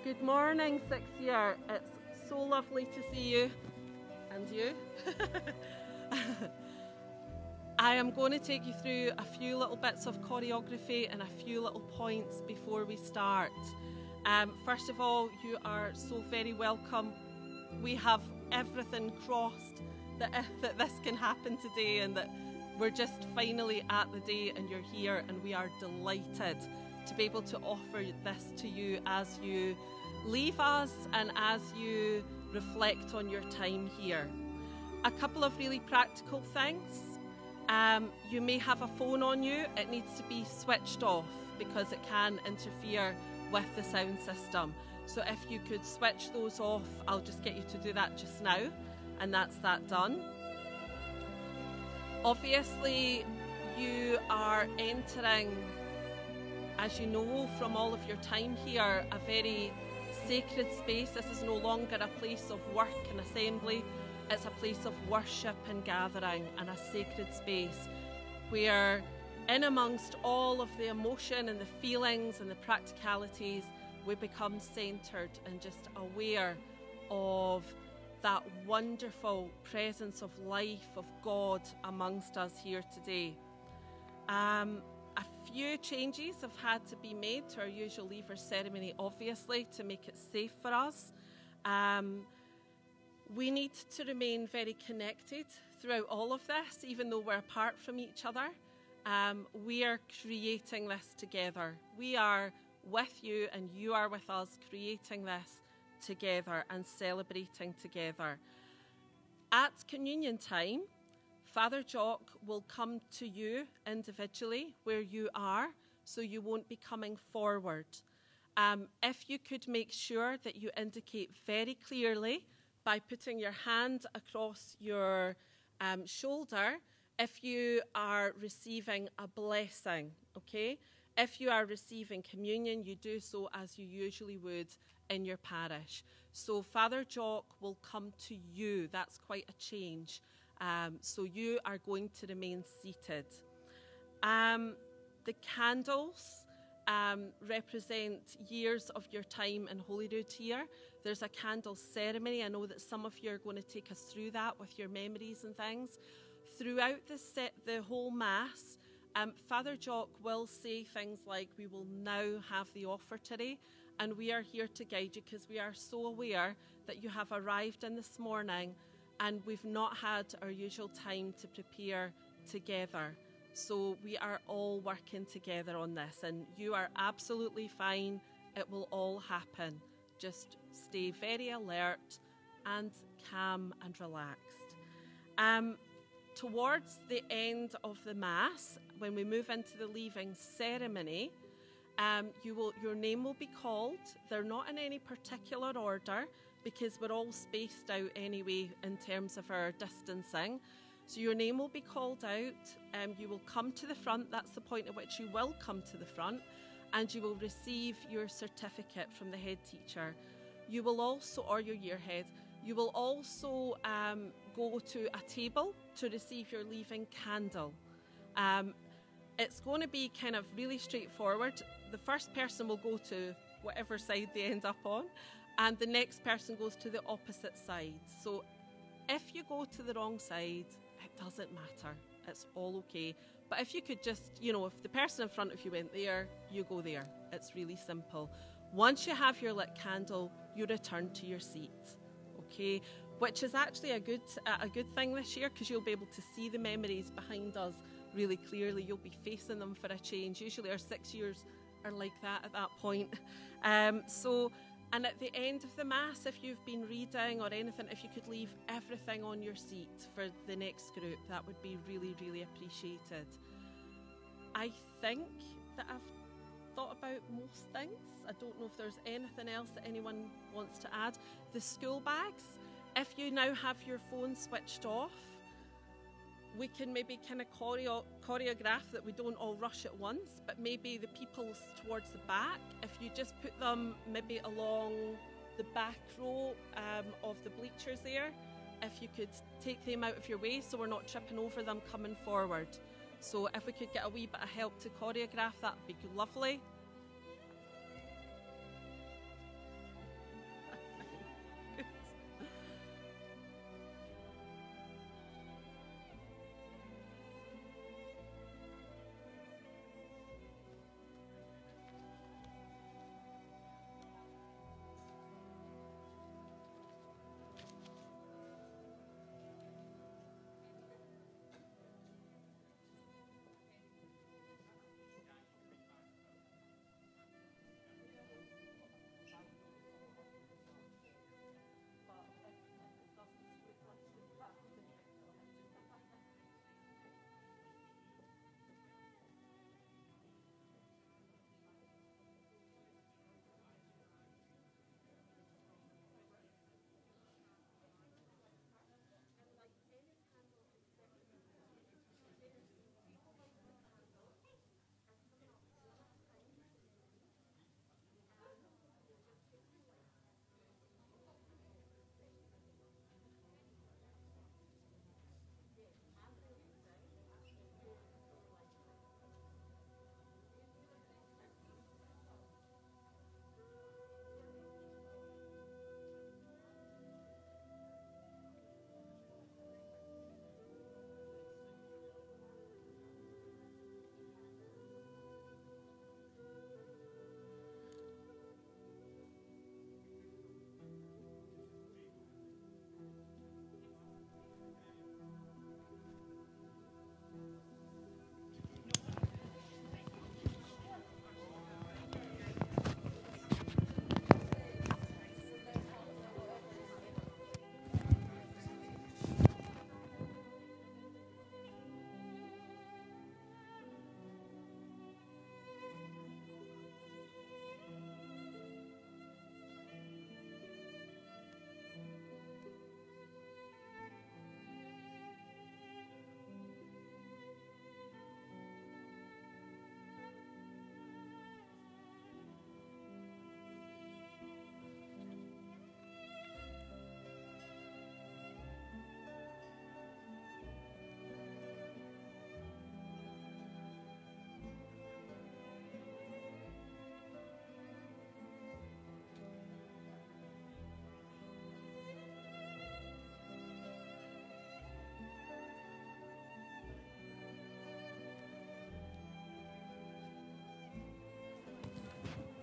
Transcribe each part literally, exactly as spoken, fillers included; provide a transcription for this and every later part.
Good morning, sixth year. It's so lovely to see you and you. I am going to take you through a few little bits of choreography and a few little points before we start. Um, first of all, you are so very welcome. We have everything crossed that, uh, that this can happen today, and that we're just finally at the day and you're here, and we are delighted to be able to offer this to you as you leave us and as you reflect on your time here. A couple of really practical things. Um, you may have a phone on you. It needs to be switched off because it can interfere with the sound system. So if you could switch those off, I'll just get you to do that just now, and that's that done. Obviously, you are entering, as you know from all of your time here, a very sacred space. This is no longer a place of work and assembly. It's a place of worship and gathering, and a sacred space where, in amongst all of the emotion and the feelings and the practicalities, we become centered and just aware of that wonderful presence of life of God amongst us here today. Um, a few changes have had to be made to our usual leaver ceremony, obviously, to make it safe for us. Um, we need to remain very connected throughout all of this, even though we're apart from each other. Um, we are creating this together. We are with you and you are with us, creating this together and celebrating together. At communion time, Father Jock will come to you individually where you are, so you won't be coming forward. Um, if you could make sure that you indicate very clearly by putting your hand across your um, shoulder if you are receiving a blessing, okay? If you are receiving communion, you do so as you usually would in your parish. So Father Jock will come to you. That's quite a change. Um, so you are going to remain seated. Um, the candles um, represent years of your time in Holyrood here. There's a candle ceremony. I know that some of you are going to take us through that with your memories and things. Throughout the, set, the whole Mass, um, Father Jock will say things like, we will now have the offertory, and we are here to guide you because we are so aware that you have arrived in this morning and we've not had our usual time to prepare together. So we are all working together on this, and you are absolutely fine. It will all happen. Just stay very alert and calm and relaxed. Um, towards the end of the Mass, when we move into the leaving ceremony, um, you will, your name will be called. They're not in any particular order because we're all spaced out anyway in terms of our distancing. So your name will be called out. Um, you will come to the front. That's the point at which you will come to the front, and you will receive your certificate from the head teacher. You will also, or your year head, you will also um, go to a table to receive your leaving candle. Um, it's going to be kind of really straightforward. The first person will go to whatever side they end up on, and the next person goes to the opposite side. So if you go to the wrong side, it doesn't matter. It's all okay. But if you could just, you know, if the person in front of you went there, you go there. It's really simple. Once you have your lit candle, you return to your seat, okay? Which is actually a good a good thing this year, because you'll be able to see the memories behind us really clearly. You'll be facing them for a change. Usually our six years are like that at that point. Um, so, and at the end of the Mass, if you've been reading or anything, if you could leave everything on your seat for the next group, that would be really, really appreciated. I think that I've thought about most things. I don't know if there's anything else that anyone wants to add. The school bags, if you now have your phone switched off, we can maybe kind of choreo choreograph that we don't all rush at once, but maybe the people towards the back, if you just put them maybe along the back row um, of the bleachers there, if you could take them out of your way so we're not tripping over them coming forward. So if we could get a wee bit of help to choreograph, that would be lovely.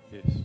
Yes.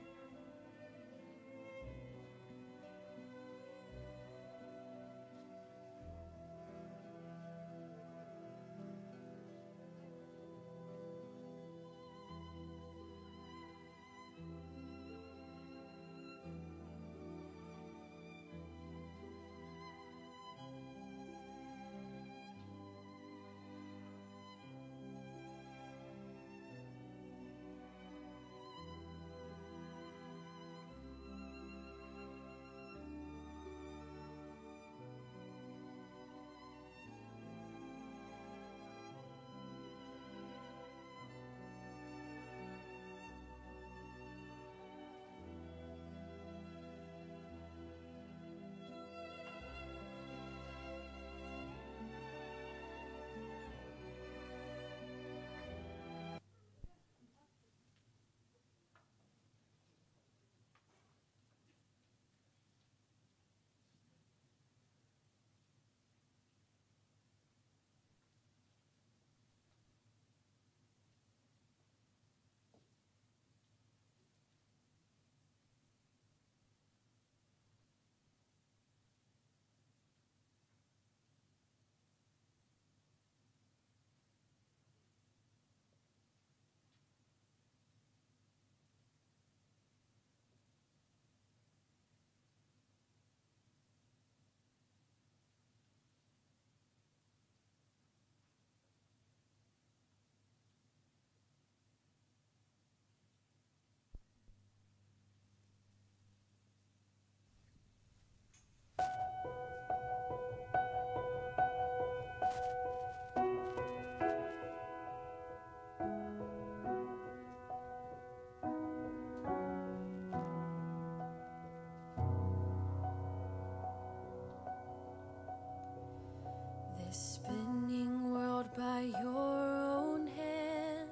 Spinning world by your own hand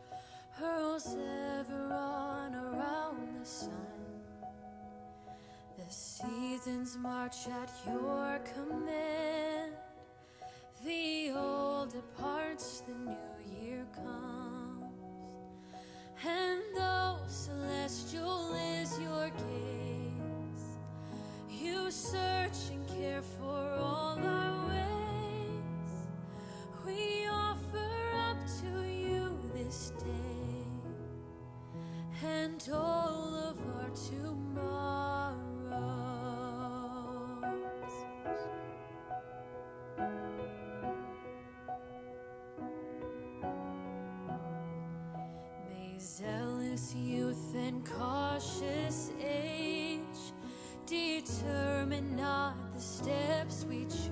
hurls ever on around the sun. The seasons march at your command. The old departs, the new year comes. And though celestial is your gaze, you search and care for all our ways. We offer up to you this day and all of our tomorrows. May zealous youth and cautious age determine not the steps we choose.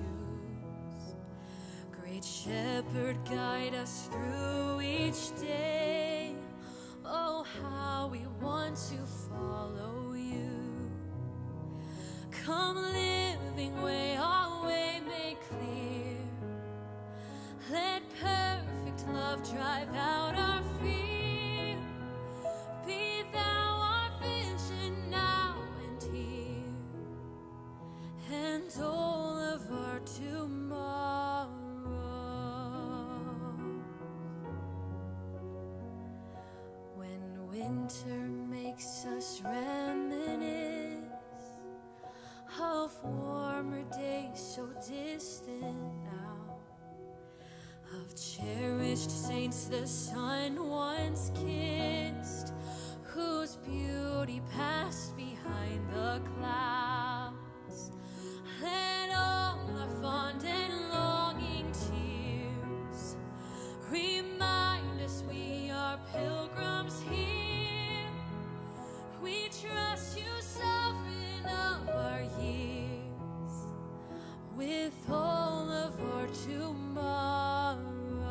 Great Shepherd, guide us through each day. Oh, how we want to follow you. Come, living way, our way make clear. Let perfect love drive out our fear. Be thou our vision now and here, and all of our tomorrow. When winter makes us reminisce of warmer days so distant now, of cherished saints the sun once kissed, whose beauty passed behind the clouds. Let all our fond and longing tears remind us we are pilgrims here. We trust you, sovereign of our years, with all of our tomorrows.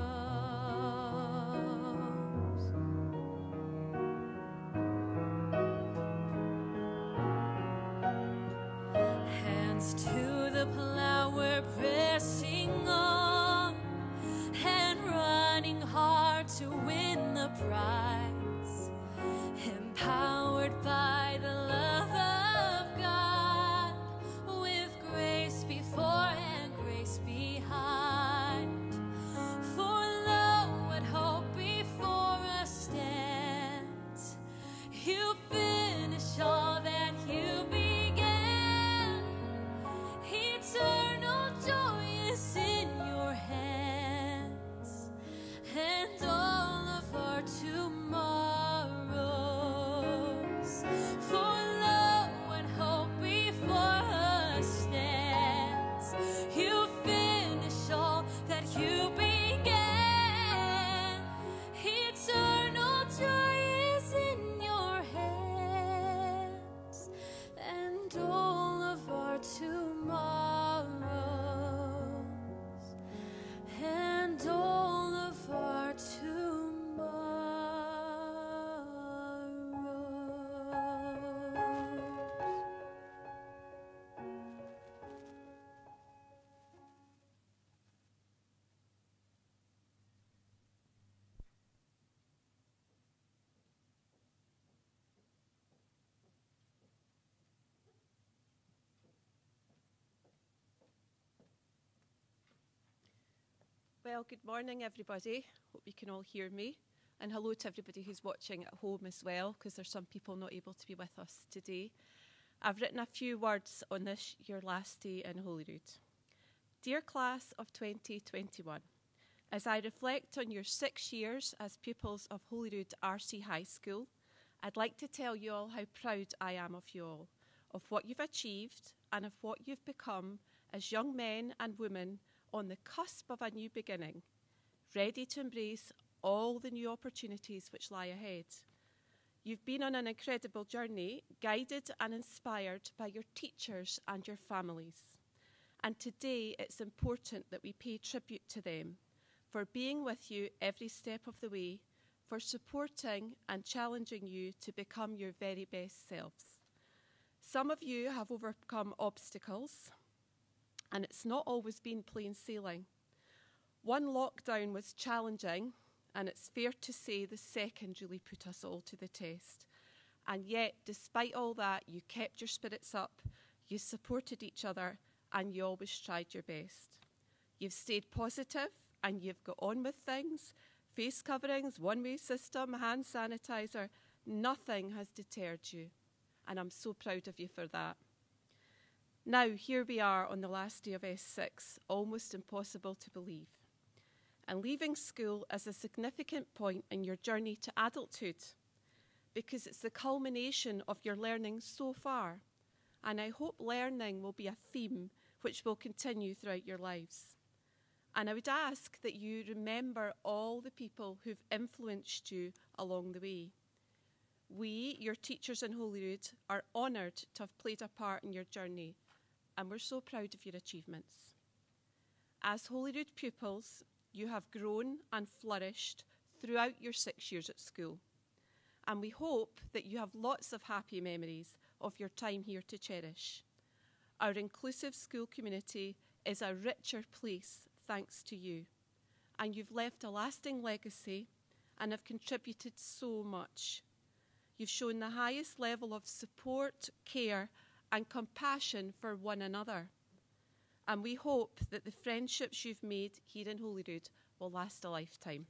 Hands to the plow, we're pressing on and running hard to win the prize, empowered by the love of God, with grace before and grace behind. For lo, what hope before us stands. You Well, good morning, everybody. Hope you can all hear me. And hello to everybody who's watching at home as well, because there's some people not able to be with us today. I've written a few words on this, your last day in Holyrood. Dear class of twenty twenty-one, as I reflect on your six years as pupils of Holyrood R C High School, I'd like to tell you all how proud I am of you all, of what you've achieved and of what you've become as young men and women on the cusp of a new beginning, ready to embrace all the new opportunities which lie ahead. You've been on an incredible journey, guided and inspired by your teachers and your families. And today it's important that we pay tribute to them for being with you every step of the way, for supporting and challenging you to become your very best selves. Some of you have overcome obstacles, and it's not always been plain sailing. One lockdown was challenging, and it's fair to say the second really put us all to the test. And yet, despite all that, you kept your spirits up, you supported each other, and you always tried your best. You've stayed positive, and you've got on with things. Face coverings, one-way system, hand sanitizer, nothing has deterred you. And I'm so proud of you for that. Now, here we are on the last day of S six, almost impossible to believe. And leaving school is a significant point in your journey to adulthood, because it's the culmination of your learning so far. And I hope learning will be a theme which will continue throughout your lives. And I would ask that you remember all the people who've influenced you along the way. We, your teachers in Holyrood, are honoured to have played a part in your journey, and we're so proud of your achievements. As Holyrood pupils, you have grown and flourished throughout your six years at school, and we hope that you have lots of happy memories of your time here to cherish. Our inclusive school community is a richer place thanks to you, and you've left a lasting legacy and have contributed so much. You've shown the highest level of support, care, and compassion for one another. And we hope that the friendships you've made here in Holyrood will last a lifetime.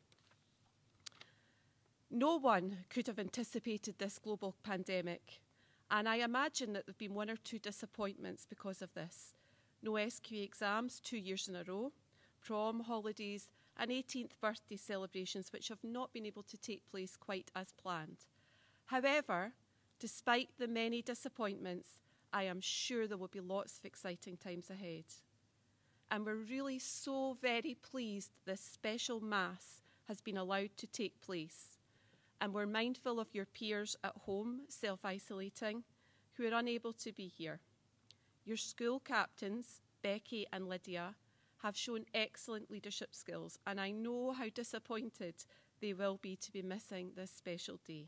No one could have anticipated this global pandemic, and I imagine that there have been one or two disappointments because of this. No S Q A exams two years in a row, prom, holidays, and eighteenth birthday celebrations which have not been able to take place quite as planned. However, despite the many disappointments, I am sure there will be lots of exciting times ahead. And we're really so very pleased this special Mass has been allowed to take place. And we're mindful of your peers at home, self-isolating, who are unable to be here. Your school captains, Becky and Lydia, have shown excellent leadership skills, and I know how disappointed they will be to be missing this special day.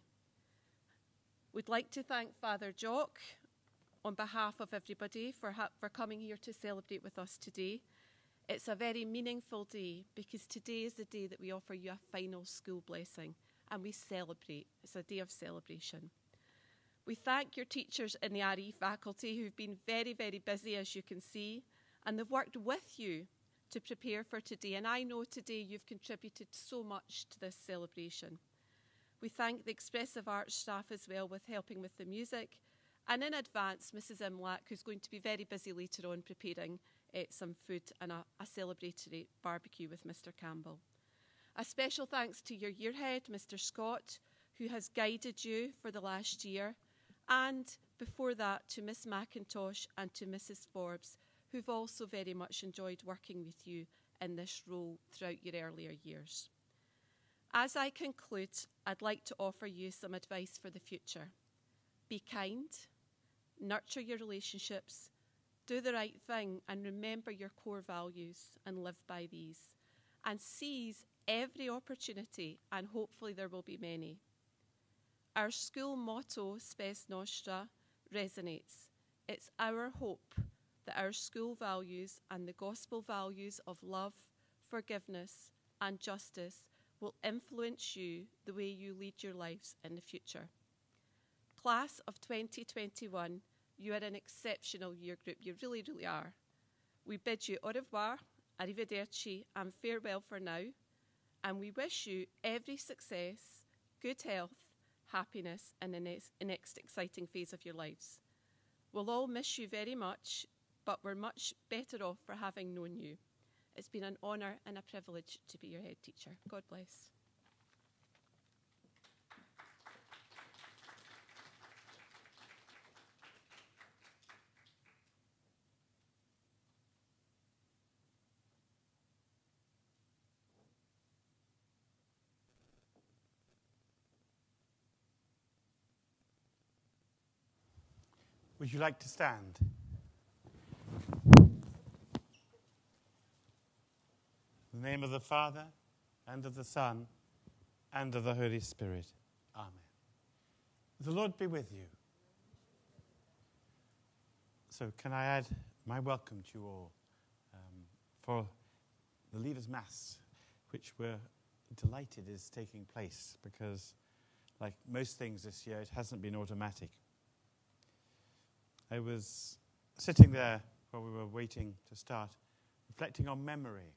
We'd like to thank Father Jock on behalf of everybody for, ha- for coming here to celebrate with us today. It's a very meaningful day because today is the day that we offer you a final school blessing and we celebrate. It's a day of celebration. We thank your teachers in the R E faculty who've been very, very busy, as you can see, and they've worked with you to prepare for today. And I know today you've contributed so much to this celebration. We thank the Expressive Arts staff as well with helping with the music. And in advance, Missus Imlach, who's going to be very busy later on preparing uh, some food and a, a celebratory barbecue with Mister Campbell. A special thanks to your year head, Mister Scott, who has guided you for the last year. And before that, to Miss McIntosh and to Missus Forbes, who've also very much enjoyed working with you in this role throughout your earlier years. As I conclude, I'd like to offer you some advice for the future. Be kind, nurture your relationships, do the right thing, and remember your core values and live by these. And seize every opportunity, and hopefully there will be many. Our school motto, Spes Nostra, resonates. It's our hope that our school values and the gospel values of love, forgiveness, and justice will influence you the way you lead your lives in the future. Class of twenty twenty-one, you are an exceptional year group. You really, really are. We bid you au revoir Arrivederci and farewell for now, and we wish you every success, good health, happiness in the next, next exciting phase of your lives. We'll all miss you very much, but we're much better off for having known you. It's been an honour and a privilege to be your head teacher. God bless. Would you like to stand? In the name of the Father, and of the Son, and of the Holy Spirit. Amen. The Lord be with you. So can I add my welcome to you all um, for the Leaders' Mass, which we're delighted is taking place, because like most things this year, it hasn't been automatic. I was sitting there while we were waiting to start, reflecting on memory.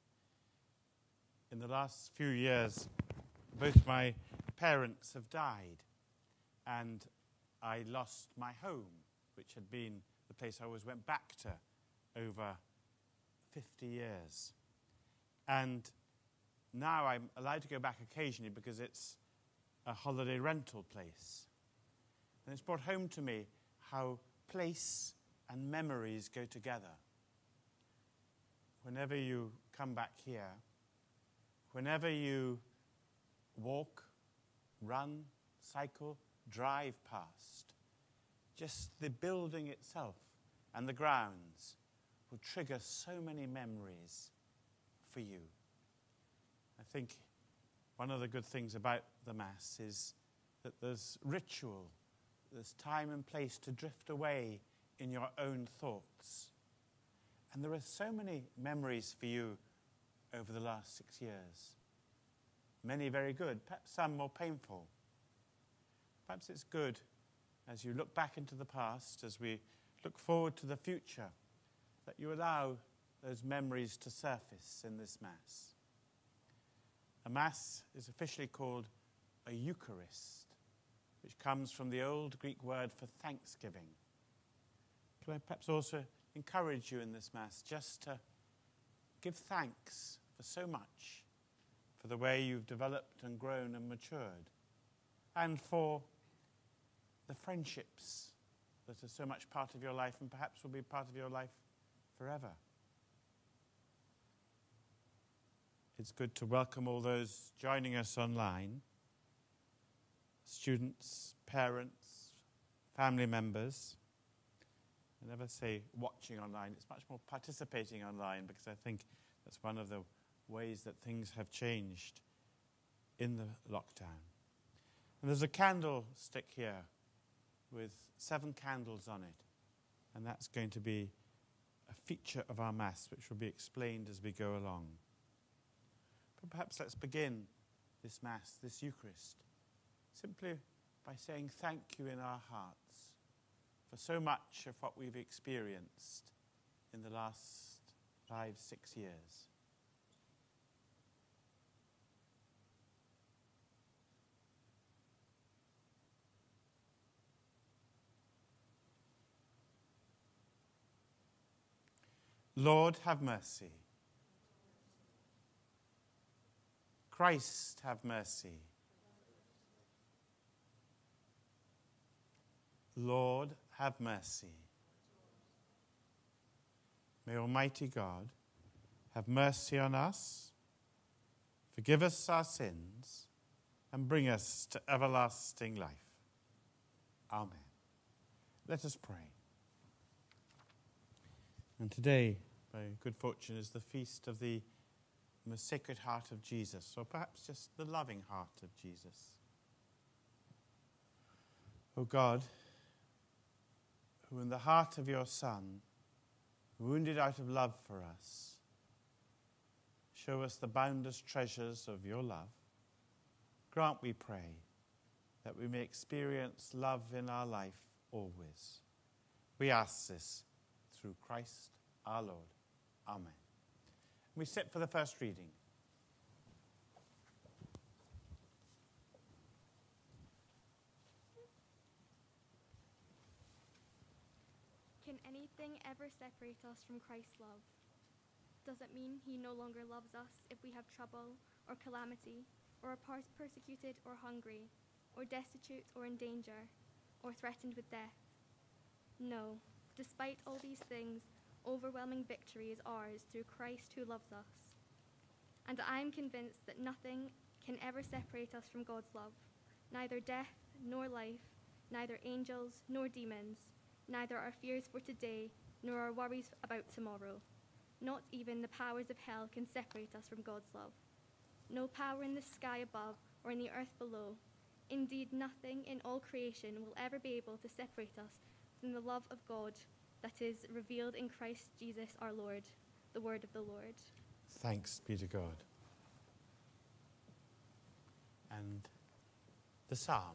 In the last few years, both my parents have died, and I lost my home, which had been the place I always went back to over fifty years. And now I'm allowed to go back occasionally because it's a holiday rental place. And it's brought home to me how place and memories go together. Whenever you come back here, whenever you walk, run, cycle, drive past, just the building itself and the grounds will trigger so many memories for you. I think one of the good things about the Mass is that there's ritual, there's time and place to drift away in your own thoughts. And there are so many memories for you over the last six years. Many very good, perhaps some more painful. Perhaps it's good as you look back into the past, as we look forward to the future, that you allow those memories to surface in this Mass. A Mass is officially called a Eucharist, which comes from the old Greek word for thanksgiving. Can I perhaps also encourage you in this Mass just to give thanks for so much, for the way you've developed and grown and matured, and for the friendships that are so much part of your life and perhaps will be part of your life forever. It's good to welcome all those joining us online, students, parents, family members. I never say watching online, it's much more participating online, because I think that's one of the ways that things have changed in the lockdown. And there's a candlestick here with seven candles on it, and that's going to be a feature of our Mass, which will be explained as we go along. But perhaps let's begin this Mass, this Eucharist, simply by saying thank you in our hearts for so much of what we've experienced in the last five, six years. Lord, have mercy. Christ, have mercy. Lord, have mercy. May Almighty God have mercy on us, forgive us our sins, and bring us to everlasting life. Amen. Let us pray. And today, by good fortune, is the feast of the most sacred heart of Jesus, or perhaps just the loving heart of Jesus. O God, who in the heart of your Son, wounded out of love for us, show us the boundless treasures of your love, grant, we pray, that we may experience love in our life always. We ask this through Christ our Lord. Amen. We sit for the first reading. Can anything ever separate us from Christ's love? Does it mean he no longer loves us if we have trouble or calamity, or are per- persecuted or hungry, or destitute or in danger, or threatened with death? No. Despite all these things, overwhelming victory is ours through Christ who loves us. And I am convinced that nothing can ever separate us from God's love, neither death nor life, neither angels nor demons, neither our fears for today nor our worries about tomorrow. Not even the powers of hell can separate us from God's love. No power in the sky above or in the earth below. Indeed, nothing in all creation will ever be able to separate us from the love of God that is revealed in Christ Jesus our Lord, the word of the Lord. Thanks be to God. And the psalm.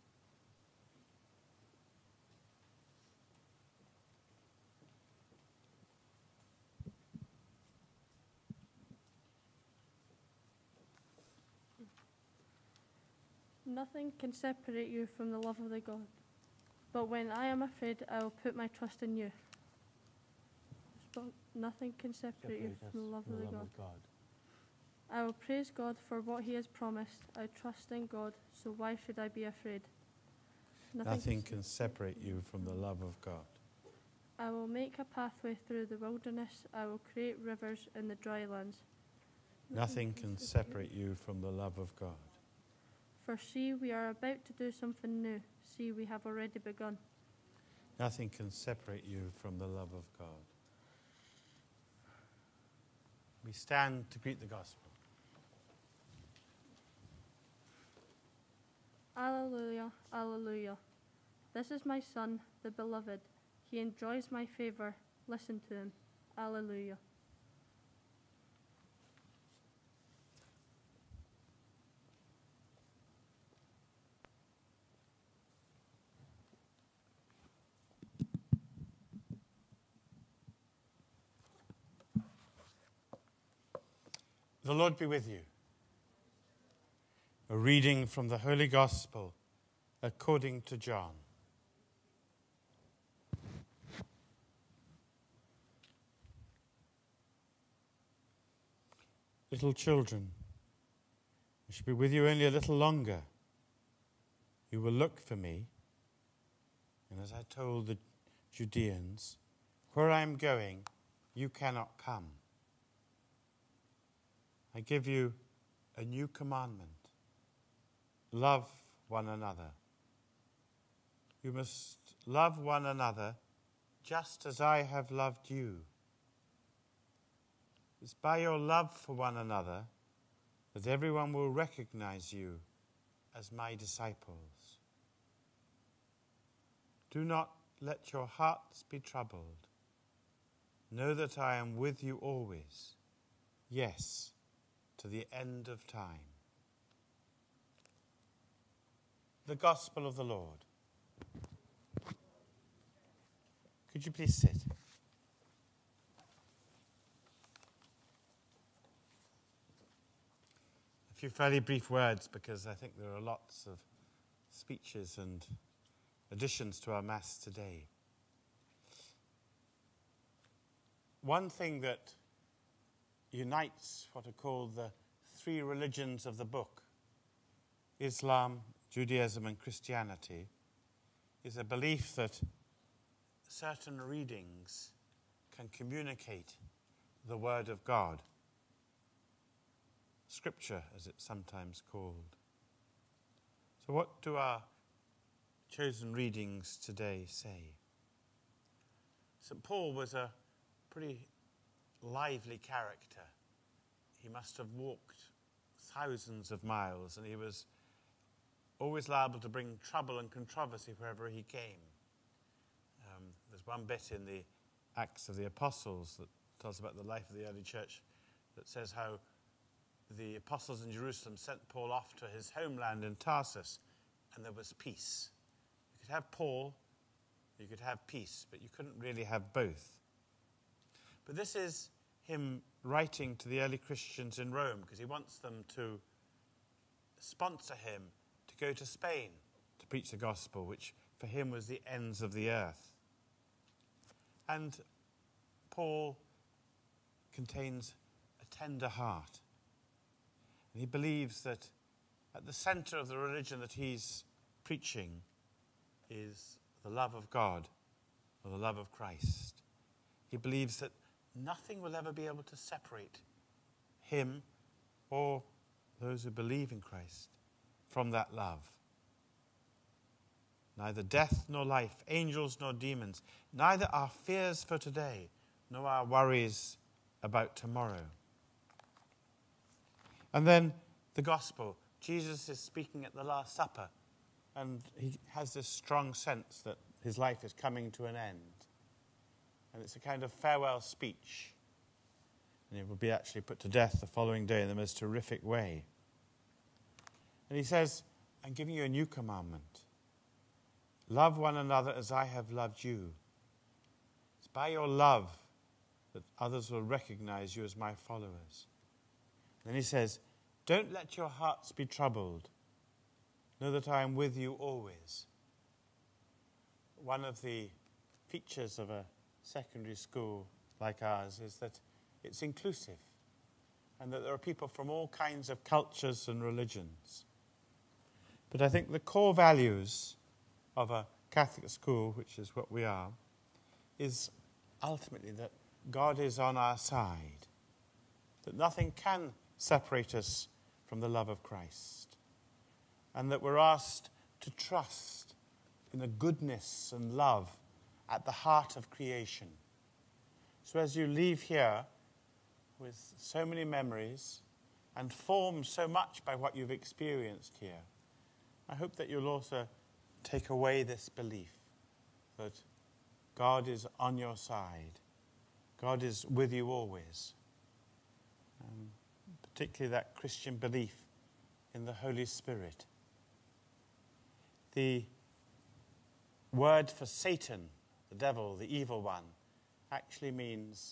Nothing can separate you from the love of the God. But when I am afraid, I will put my trust in you. But nothing can separate you from the love of the God. God. I will praise God for what he has promised. I trust in God, so why should I be afraid? Nothing, Nothing can separate you from the love of God. I will make a pathway through the wilderness. I will create rivers in the dry lands. Nothing can separate you from the love of God. For see, we are about to do something new. See, we have already begun. Nothing can separate you from the love of God. We stand to greet the gospel. Alleluia, alleluia. This is my son, the beloved. He enjoys my favor. Listen to him. Alleluia. The Lord be with you. A reading from the Holy Gospel according to John. Little children, I shall be with you only a little longer. You will look for me. And as I told the Judeans, where I am going, you cannot come. I give you a new commandment. Love one another. You must love one another just as I have loved you. It's by your love for one another that everyone will recognize you as my disciples. Do not let your hearts be troubled. Know that I am with you always. Yes, to the end of time. The Gospel of the Lord. Could you please sit? A few fairly brief words, because I think there are lots of speeches and additions to our Mass today. One thing that unites what are called the three religions of the book, Islam, Judaism and Christianity, is a belief that certain readings can communicate the Word of God. Scripture, as it's sometimes called. So what do our chosen readings today say? Saint Paul was a pretty lively character. He must have walked thousands of miles, and he was always liable to bring trouble and controversy wherever he came. Um, there's one bit in the Acts of the Apostles that tells about the life of the early church that says how the apostles in Jerusalem sent Paul off to his homeland in Tarsus, and there was peace. You could have Paul, you could have peace, but you couldn't really have both. But this is him writing to the early Christians in Rome because he wants them to sponsor him to go to Spain to preach the gospel, which for him was the ends of the earth. And Paul contains a tender heart. And he believes that at the center of the religion that he's preaching is the love of God or the love of Christ. He believes that nothing will ever be able to separate him or those who believe in Christ from that love. Neither death nor life, angels nor demons, neither our fears for today nor our worries about tomorrow. And then the gospel. Jesus is speaking at the Last Supper, and he has this strong sense that his life is coming to an end. And it's a kind of farewell speech. And he will be actually put to death the following day in the most horrific way. And he says, I'm giving you a new commandment. Love one another as I have loved you. It's by your love that others will recognize you as my followers. Then he says, don't let your hearts be troubled. Know that I am with you always. One of the features of a secondary school like ours is that it's inclusive and that there are people from all kinds of cultures and religions. But I think the core values of a Catholic school, which is what we are, is ultimately that God is on our side, that nothing can separate us from the love of Christ, and that we're asked to trust in the goodness and love at the heart of creation. So as you leave here with so many memories and formed so much by what you've experienced here, I hope that you'll also take away this belief that God is on your side. God is with you always. Um, particularly that Christian belief in the Holy Spirit. The word for Satan, the devil, the evil one, actually means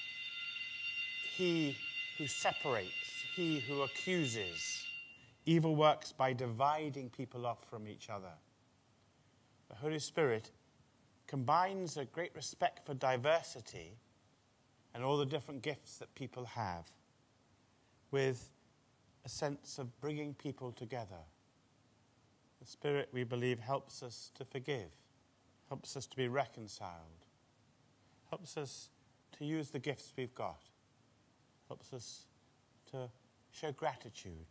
he who separates, he who accuses. Evil works by dividing people off from each other. The Holy Spirit combines a great respect for diversity and all the different gifts that people have with a sense of bringing people together. The Spirit, we believe, helps us to forgive, helps us to be reconciled, helps us to use the gifts we've got, helps us to show gratitude.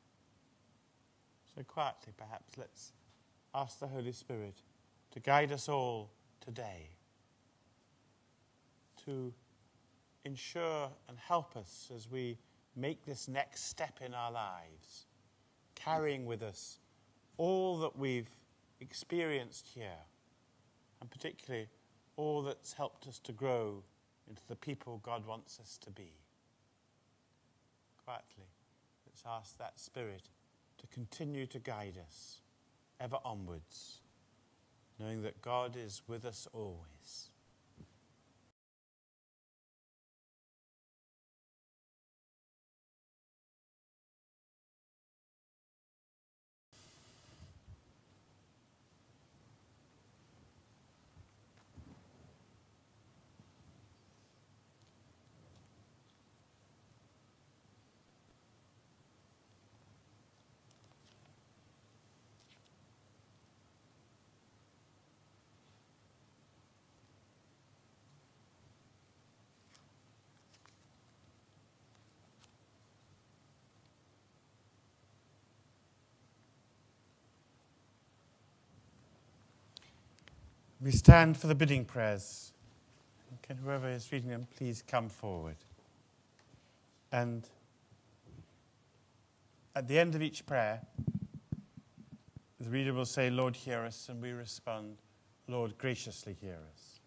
So quietly, perhaps, let's ask the Holy Spirit to guide us all today, to ensure and help us as we make this next step in our lives, carrying with us all that we've experienced here, and particularly all that's helped us to grow into the people God wants us to be. Quietly, let's ask that Spirit to continue to guide us ever onwards, knowing that God is with us always. We stand for the bidding prayers. Can whoever is reading them please come forward? And at the end of each prayer, the reader will say, Lord, hear us, and we respond, Lord, graciously hear us.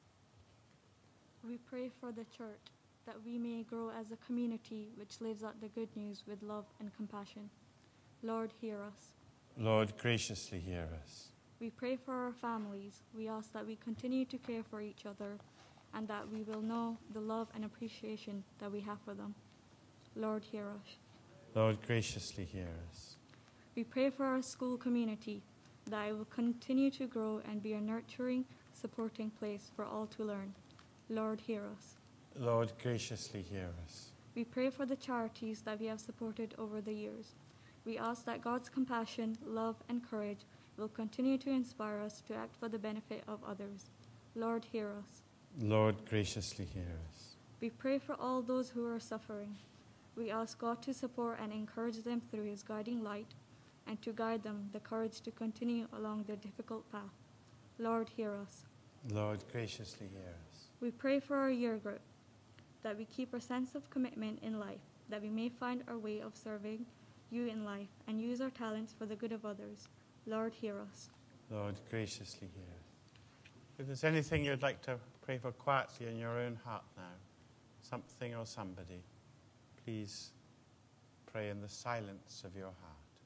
We pray for the church, that we may grow as a community which lives out the good news with love and compassion. Lord, hear us. Lord, graciously hear us. We pray for our families. We ask that we continue to care for each other and that we will know the love and appreciation that we have for them. Lord, hear us. Lord, graciously hear us. We pray for our school community, that it will continue to grow and be a nurturing, supporting place for all to learn. Lord, hear us. Lord, graciously hear us. We pray for the charities that we have supported over the years. We ask that God's compassion, love, and courage will continue to inspire us to act for the benefit of others. Lord, hear us. Lord, graciously hear us. We pray for all those who are suffering. We ask God to support and encourage them through his guiding light, and to guide them the courage to continue along their difficult path. Lord, hear us. Lord, graciously hear us. We pray for our year group, that we keep a sense of commitment in life, that we may find our way of serving you in life and use our talents for the good of others. Lord, hear us. Lord, graciously hear us. If there's anything you'd like to pray for quietly in your own heart now, something or somebody, please pray in the silence of your heart.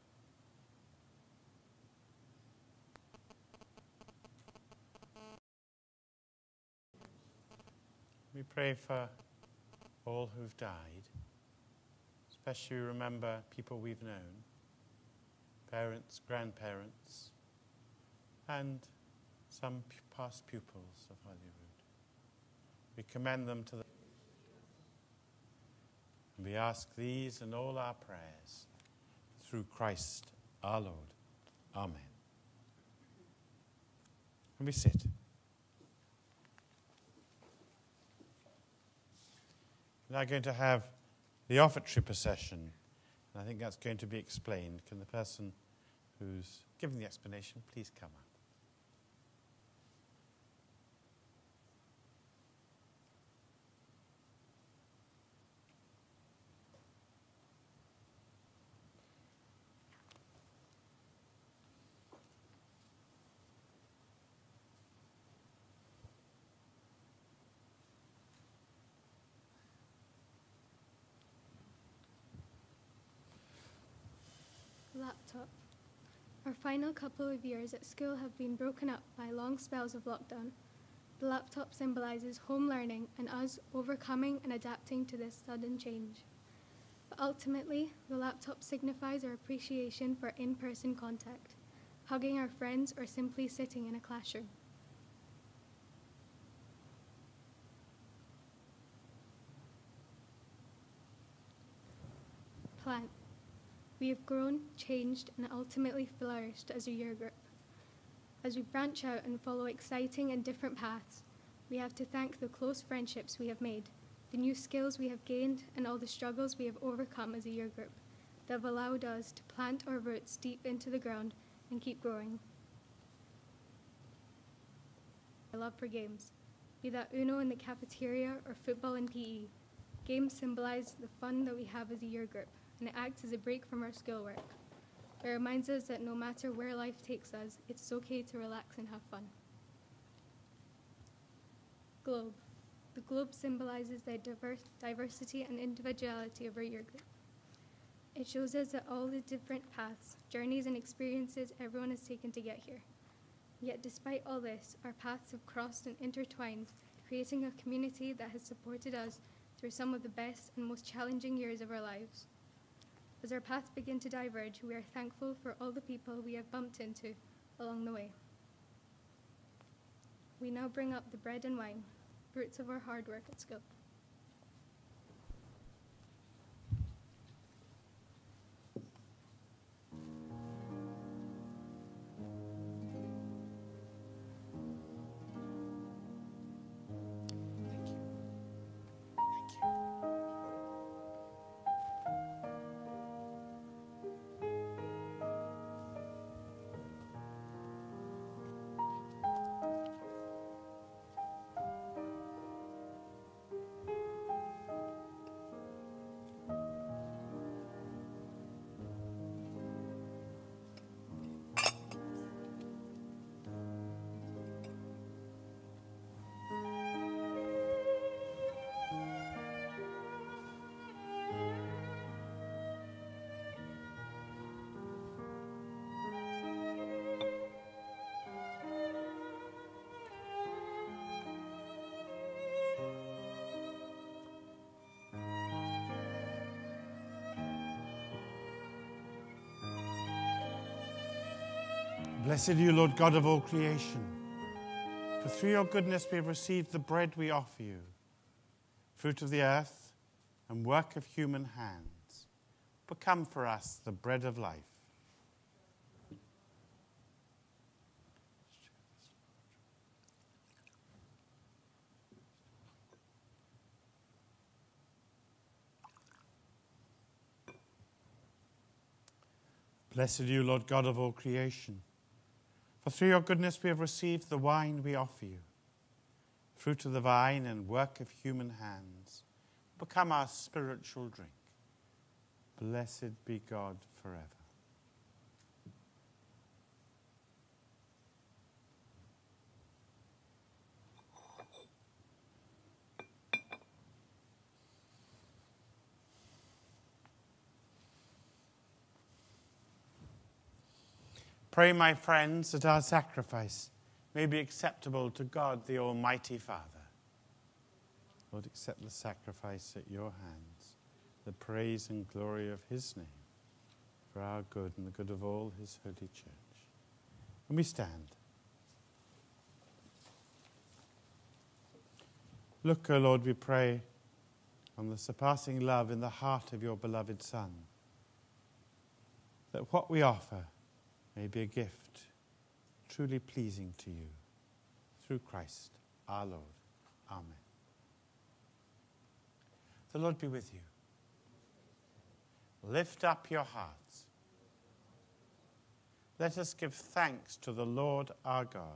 We pray for all who've died, especially remember people we've known, parents, grandparents, and some pu- past pupils of Holyrood. We commend them to the... And we ask these and all our prayers through Christ our Lord. Amen. And we sit. We're now going to have the offertory procession, and I think that's going to be explained. Can the person who's giving the explanation please come up? Laptop. Our final couple of years at school have been broken up by long spells of lockdown. The laptop symbolises home learning and us overcoming and adapting to this sudden change. But ultimately, the laptop signifies our appreciation for in-person contact, hugging our friends or simply sitting in a classroom. Plant. We have grown, changed, and ultimately flourished as a year group. As we branch out and follow exciting and different paths, we have to thank the close friendships we have made, the new skills we have gained, and all the struggles we have overcome as a year group that have allowed us to plant our roots deep into the ground and keep growing. Our love for games, be that Uno in the cafeteria or football in P E. Games symbolize the fun that we have as a year group, and it acts as a break from our schoolwork. It reminds us that no matter where life takes us, it's okay to relax and have fun. Globe. The globe symbolizes the diverse, diversity and individuality of our year group. It shows us that all the different paths, journeys, and experiences everyone has taken to get here. Yet despite all this, our paths have crossed and intertwined, creating a community that has supported us through some of the best and most challenging years of our lives. As our paths begin to diverge, we are thankful for all the people we have bumped into along the way. We now bring up the bread and wine, fruits of our hard work at school. Blessed are you, Lord God of all creation, for through your goodness we have received the bread we offer you, fruit of the earth and work of human hands. Become for us the bread of life. Blessed are you, Lord God of all creation, for through your goodness we have received the wine we offer you, fruit of the vine and work of human hands. Become our spiritual drink. Blessed be God forever. Pray, my friends, that our sacrifice may be acceptable to God, the Almighty Father. Lord, accept the sacrifice at your hands, the praise and glory of his name, for our good and the good of all his holy church. And we stand. Look, O Lord, we pray, on the surpassing love in the heart of your beloved Son, that what we offer may be a gift truly pleasing to you. Through Christ our Lord. Amen. The Lord be with you. Lift up your hearts. Let us give thanks to the Lord our God.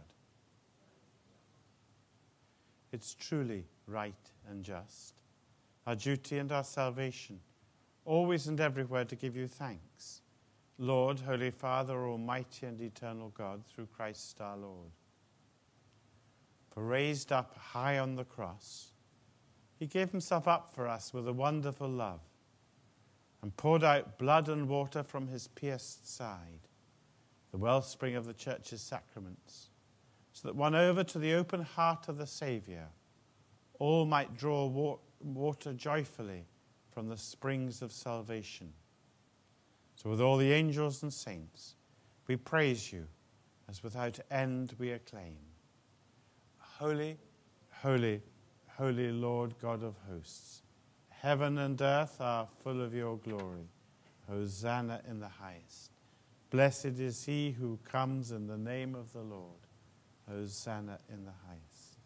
It's truly right and just, our duty and our salvation, always and everywhere to give you thanks, Lord, Holy Father, Almighty and eternal God, through Christ our Lord. For raised up high on the cross, he gave himself up for us with a wonderful love, and poured out blood and water from his pierced side, the wellspring of the church's sacraments, so that won over to the open heart of the Saviour, all might draw wa- water joyfully from the springs of salvation. So with all the angels and saints, we praise you, as without end we acclaim. Holy, holy, holy Lord God of hosts, heaven and earth are full of your glory. Hosanna in the highest. Blessed is he who comes in the name of the Lord. Hosanna in the highest.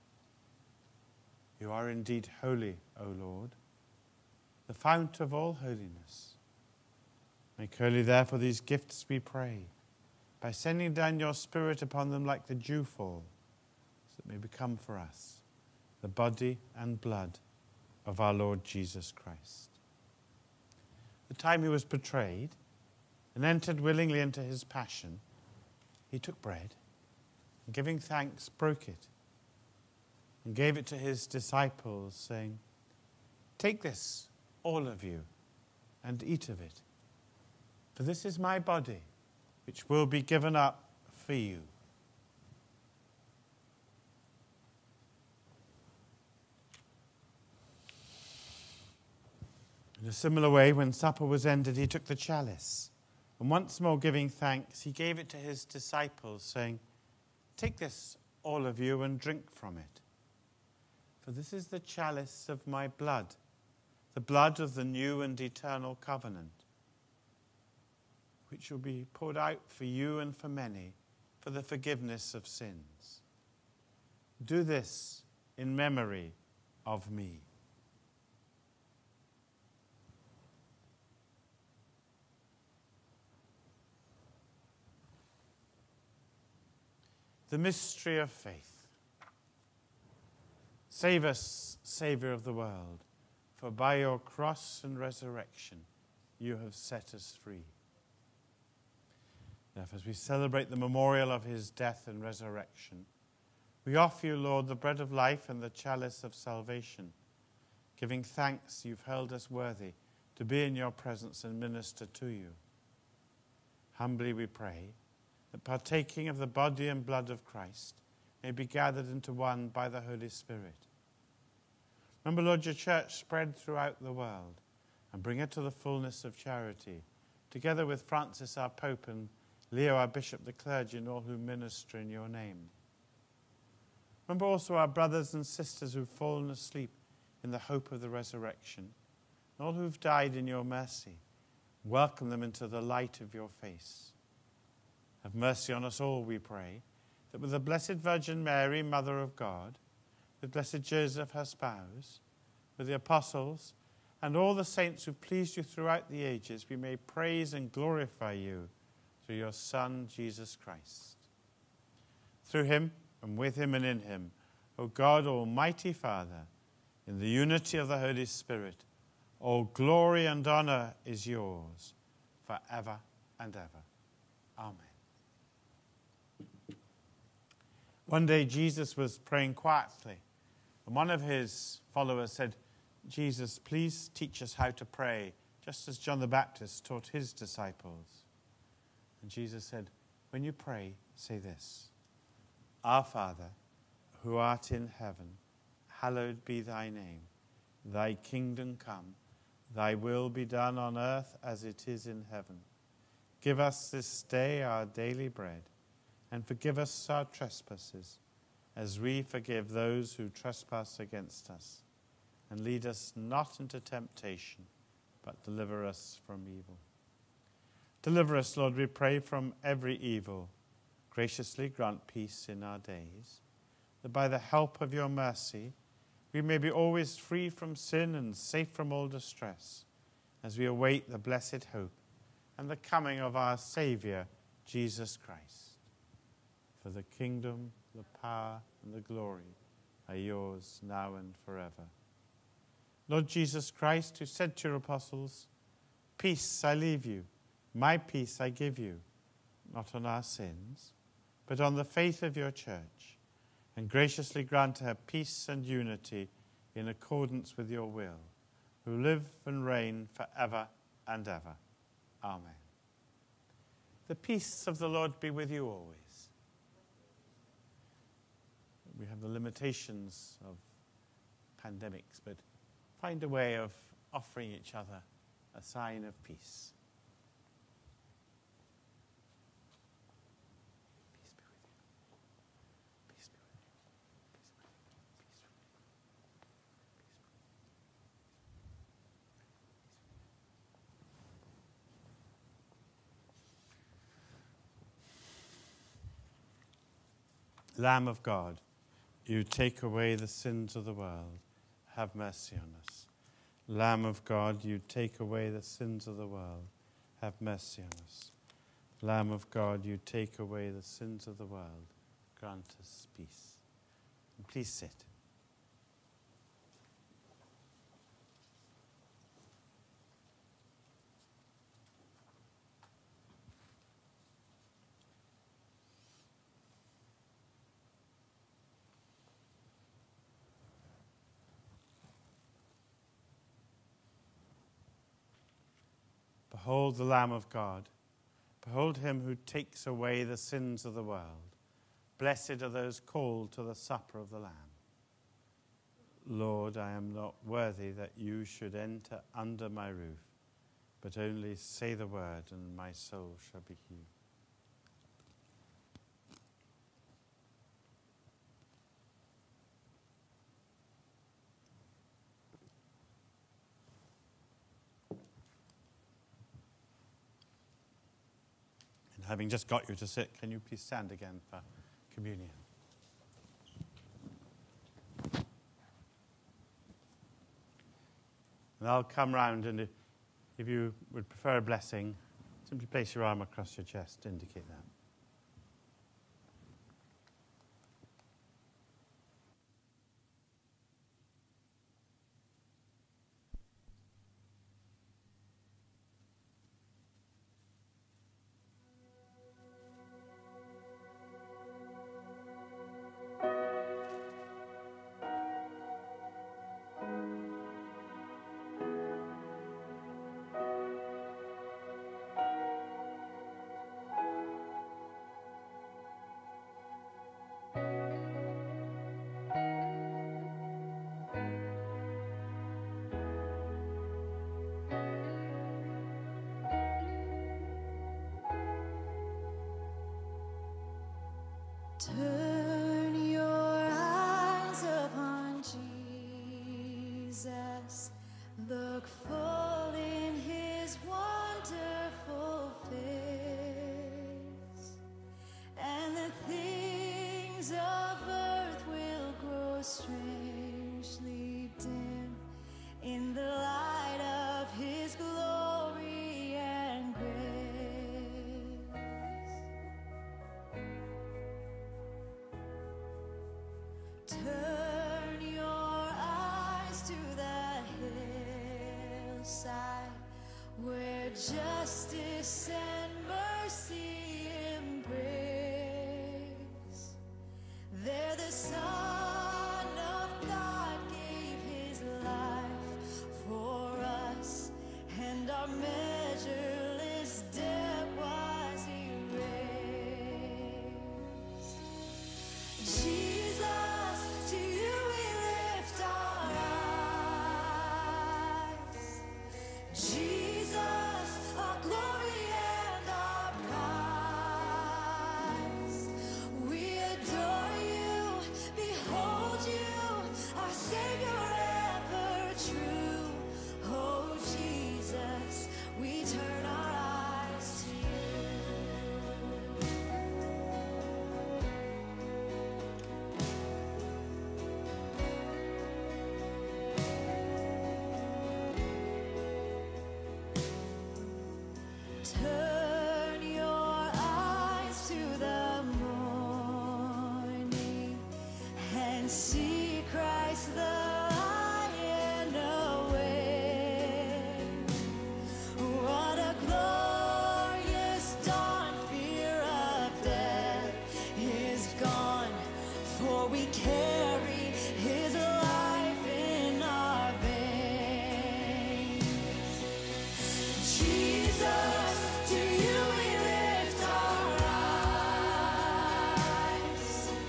You are indeed holy, O Lord, the fount of all holiness. Make holy, therefore, these gifts, we pray, by sending down your Spirit upon them like the dewfall, so that it may become for us the body and blood of our Lord Jesus Christ. The time he was betrayed and entered willingly into his passion, he took bread, and giving thanks, broke it, and gave it to his disciples, saying, "Take this, all of you, and eat of it. For this is my body, which will be given up for you." In a similar way, when supper was ended, he took the chalice, and once more giving thanks, he gave it to his disciples, saying, "Take this, all of you, and drink from it. For this is the chalice of my blood, the blood of the new and eternal covenant, which will be poured out for you and for many for the forgiveness of sins. Do this in memory of me." The mystery of faith. Save us, Saviour of the world, for by your cross and resurrection you have set us free. Therefore, as we celebrate the memorial of his death and resurrection, we offer you, Lord, the bread of life and the chalice of salvation, giving thanks you've held us worthy to be in your presence and minister to you. Humbly we pray that partaking of the body and blood of Christ may be gathered into one by the Holy Spirit. Remember, Lord, your church spread throughout the world, and bring it to the fullness of charity, together with Francis our Pope and Leo, our bishop, the clergy, and all who minister in your name. Remember also our brothers and sisters who've fallen asleep in the hope of the resurrection, and all who've died in your mercy. Welcome them into the light of your face. Have mercy on us all, we pray, that with the Blessed Virgin Mary, Mother of God, with Blessed Joseph, her spouse, with the apostles, and all the saints who pleased you throughout the ages, we may praise and glorify you through your Son, Jesus Christ. Through him, and with him, and in him, O God, Almighty Father, in the unity of the Holy Spirit, all glory and honor is yours, forever and ever. Amen. One day Jesus was praying quietly, and one of his followers said, Jesus, please teach us how to pray, just as John the Baptist taught his disciples. And Jesus said, when you pray, say this: Our Father, who art in heaven, hallowed be thy name. Thy kingdom come, thy will be done on earth as it is in heaven. Give us this day our daily bread, and forgive us our trespasses, as we forgive those who trespass against us. And lead us not into temptation, but deliver us from evil. Deliver us, Lord, we pray, from every evil. Graciously grant peace in our days, that by the help of your mercy we may be always free from sin and safe from all distress, as we await the blessed hope and the coming of our Saviour, Jesus Christ. For the kingdom, the power, and the glory are yours now and forever. Lord Jesus Christ, who said to your apostles, peace I leave you, my peace I give you, not on our sins, but on the faith of your church, and graciously grant her peace and unity in accordance with your will, who live and reign forever and ever. Amen. The peace of the Lord be with you always. We have the limitations of pandemics, but find a way of offering each other a sign of peace. Peace be with you. Peace be with you. Peace be with you. Peace be with you. Lamb of God, you take away the sins of the world. Have mercy on us. Lamb of God, you take away the sins of the world. Have mercy on us. Lamb of God, you take away the sins of the world. Grant us peace. And please sit. Behold the Lamb of God. Behold him who takes away the sins of the world. Blessed are those called to the supper of the Lamb. Lord, I am not worthy that you should enter under my roof, but only say the word, and my soul shall be healed. Having just got you to sit, can you please stand again for communion? And I'll come round, and if, if you would prefer a blessing, simply place your arm across your chest to indicate that. Turn your eyes upon Jesus. Look full in his wonderful face, and the things of earth will grow strangely dim in the light of his glory and grace. Turn your eyes to the hillside where justice and mercy embrace. There the Son of God gave his life for us, and our measureless debt was erased. Jesus, to you we lift our eyes. Jesus, our glory and our prize. We adore you, behold you, our Savior ever true. Oh Jesus, we turn our eyes to you. Turn your eyes to the morning and see Christ the Lion away. What a glorious dawn! Fear of death is gone, for we carry his life in our veins. Jesus, to you we lift our eyes.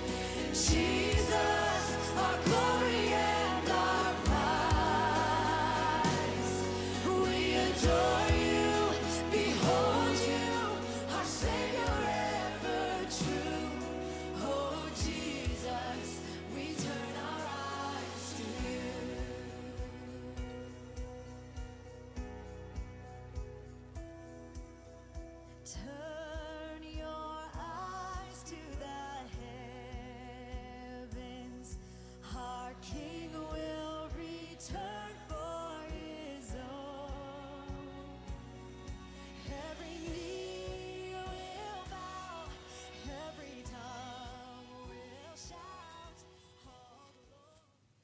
Jesus, our glory and our prize. We adore you, behold you, our Savior ever true. Oh Jesus, we turn our eyes to you. Turn your eyes to the heavens. Our King will return for his own. Every knee will bow, every tongue will shout, all glory.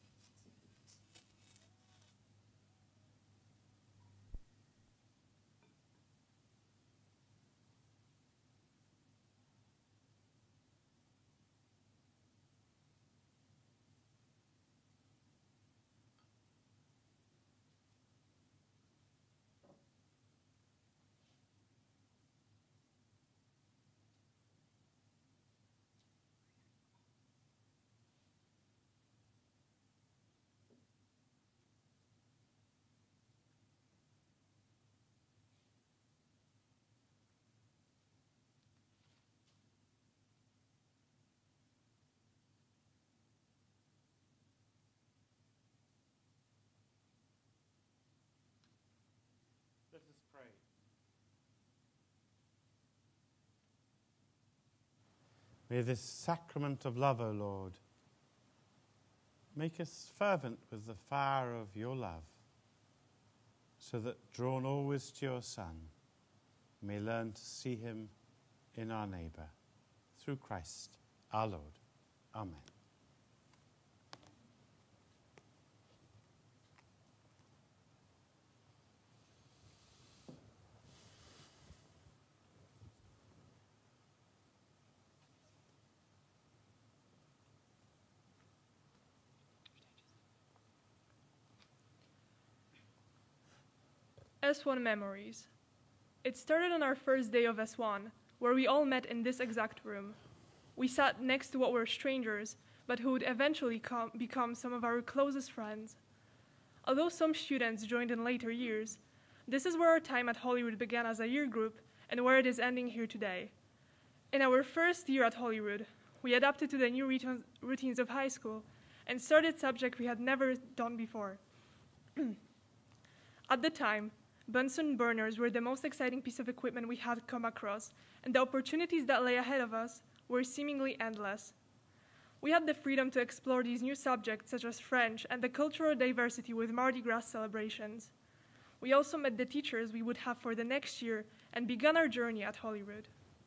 Let us pray. May this sacrament of love, O Lord, make us fervent with the fire of your love, so that, drawn always to your Son, we may learn to see him in our neighbour. Through Christ our Lord. Amen. S one Memories. It started on our first day of S one, where we all met in this exact room. We sat next to what were strangers, but who would eventually come, become some of our closest friends. Although some students joined in later years, this is where our time at Holyrood began as a year group and where it is ending here today. In our first year at Holyrood, we adapted to the new routines- routines of high school and started subjects we had never done before. At the time, Bunsen burners were the most exciting piece of equipment we had come across, and the opportunities that lay ahead of us were seemingly endless. We had the freedom to explore these new subjects such as French and the cultural diversity with Mardi Gras celebrations. We also met the teachers we would have for the next year and began our journey at Rood.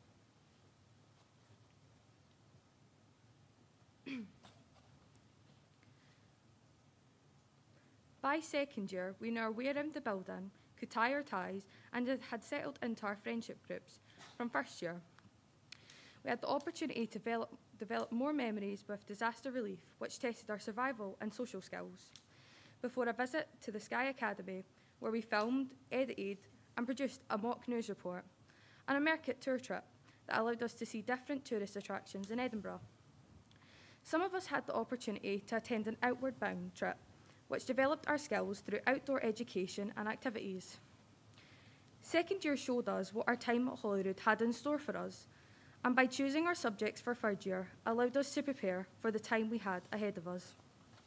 By second year, we knew our way around the building, could tie our ties, and had settled into our friendship groups from first year. We had the opportunity to develop, develop more memories with disaster relief, which tested our survival and social skills, before a visit to the Sky Academy, where we filmed, edited, and produced a mock news report, and a market tour trip that allowed us to see different tourist attractions in Edinburgh. Some of us had the opportunity to attend an outward bound trip, which developed our skills through outdoor education and activities. Second year showed us what our time at Holyrood had in store for us, and by choosing our subjects for third year, allowed us to prepare for the time we had ahead of us.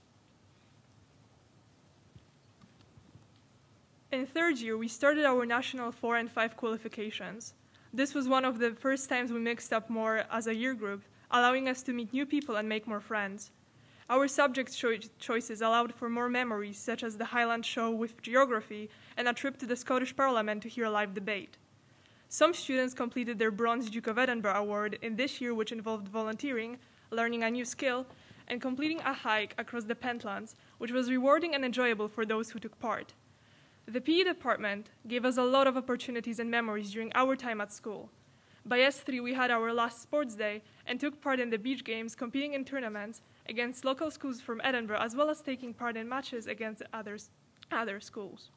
In third year, we started our national four and five qualifications. This was one of the first times we mixed up more as a year group, allowing us to meet new people and make more friends. Our subject cho- choices allowed for more memories, such as the Highland Show with geography and a trip to the Scottish Parliament to hear a live debate. Some students completed their Bronze Duke of Edinburgh award in this year, which involved volunteering, learning a new skill, and completing a hike across the Pentlands, which was rewarding and enjoyable for those who took part. The P E department gave us a lot of opportunities and memories during our time at school. By S three, we had our last sports day and took part in the beach games, competing in tournaments against local schools from Edinburgh, as well as taking part in matches against others, other schools.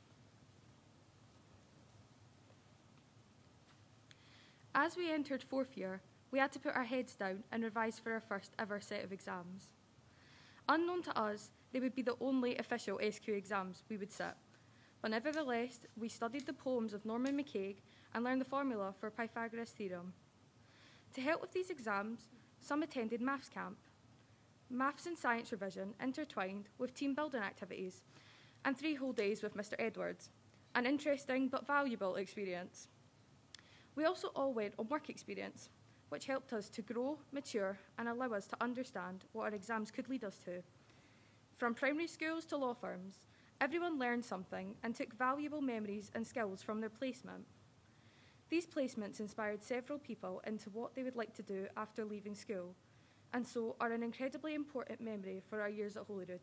As we entered fourth year, we had to put our heads down and revise for our first ever set of exams. Unknown to us, they would be the only official S Q exams we would sit. But nevertheless, we studied the poems of Norman MacCaig and learned the formula for Pythagoras' theorem. To help with these exams, some attended maths camp. Maths and science revision intertwined with team building activities and three whole days with Mister Edwards, an interesting but valuable experience. We also all went on work experience, which helped us to grow, mature, and allow us to understand what our exams could lead us to. From primary schools to law firms, everyone learned something and took valuable memories and skills from their placement. These placements inspired several people into what they would like to do after leaving school, and so are an incredibly important memory for our years at Holyrood.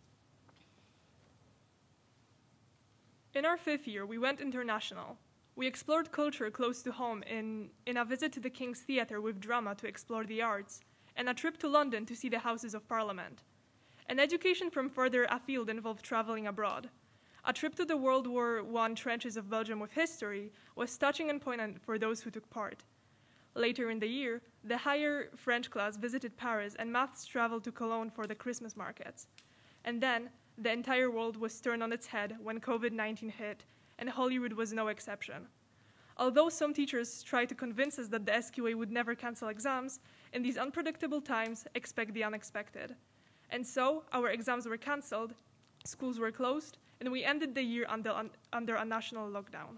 In our fifth year, we went international. We explored culture close to home in, in a visit to the King's Theatre with drama to explore the arts, and a trip to London to see the Houses of Parliament. An education from further afield involved traveling abroad. A trip to the World War One trenches of Belgium with history was touching and poignant for those who took part. Later in the year, the higher French class visited Paris and maths traveled to Cologne for the Christmas markets. And then, the entire world was turned on its head when COVID nineteen hit, and Holyrood was no exception. Although some teachers tried to convince us that the S Q A would never cancel exams, in these unpredictable times, expect the unexpected. And so, our exams were cancelled, schools were closed, and we ended the year under, un- under a national lockdown.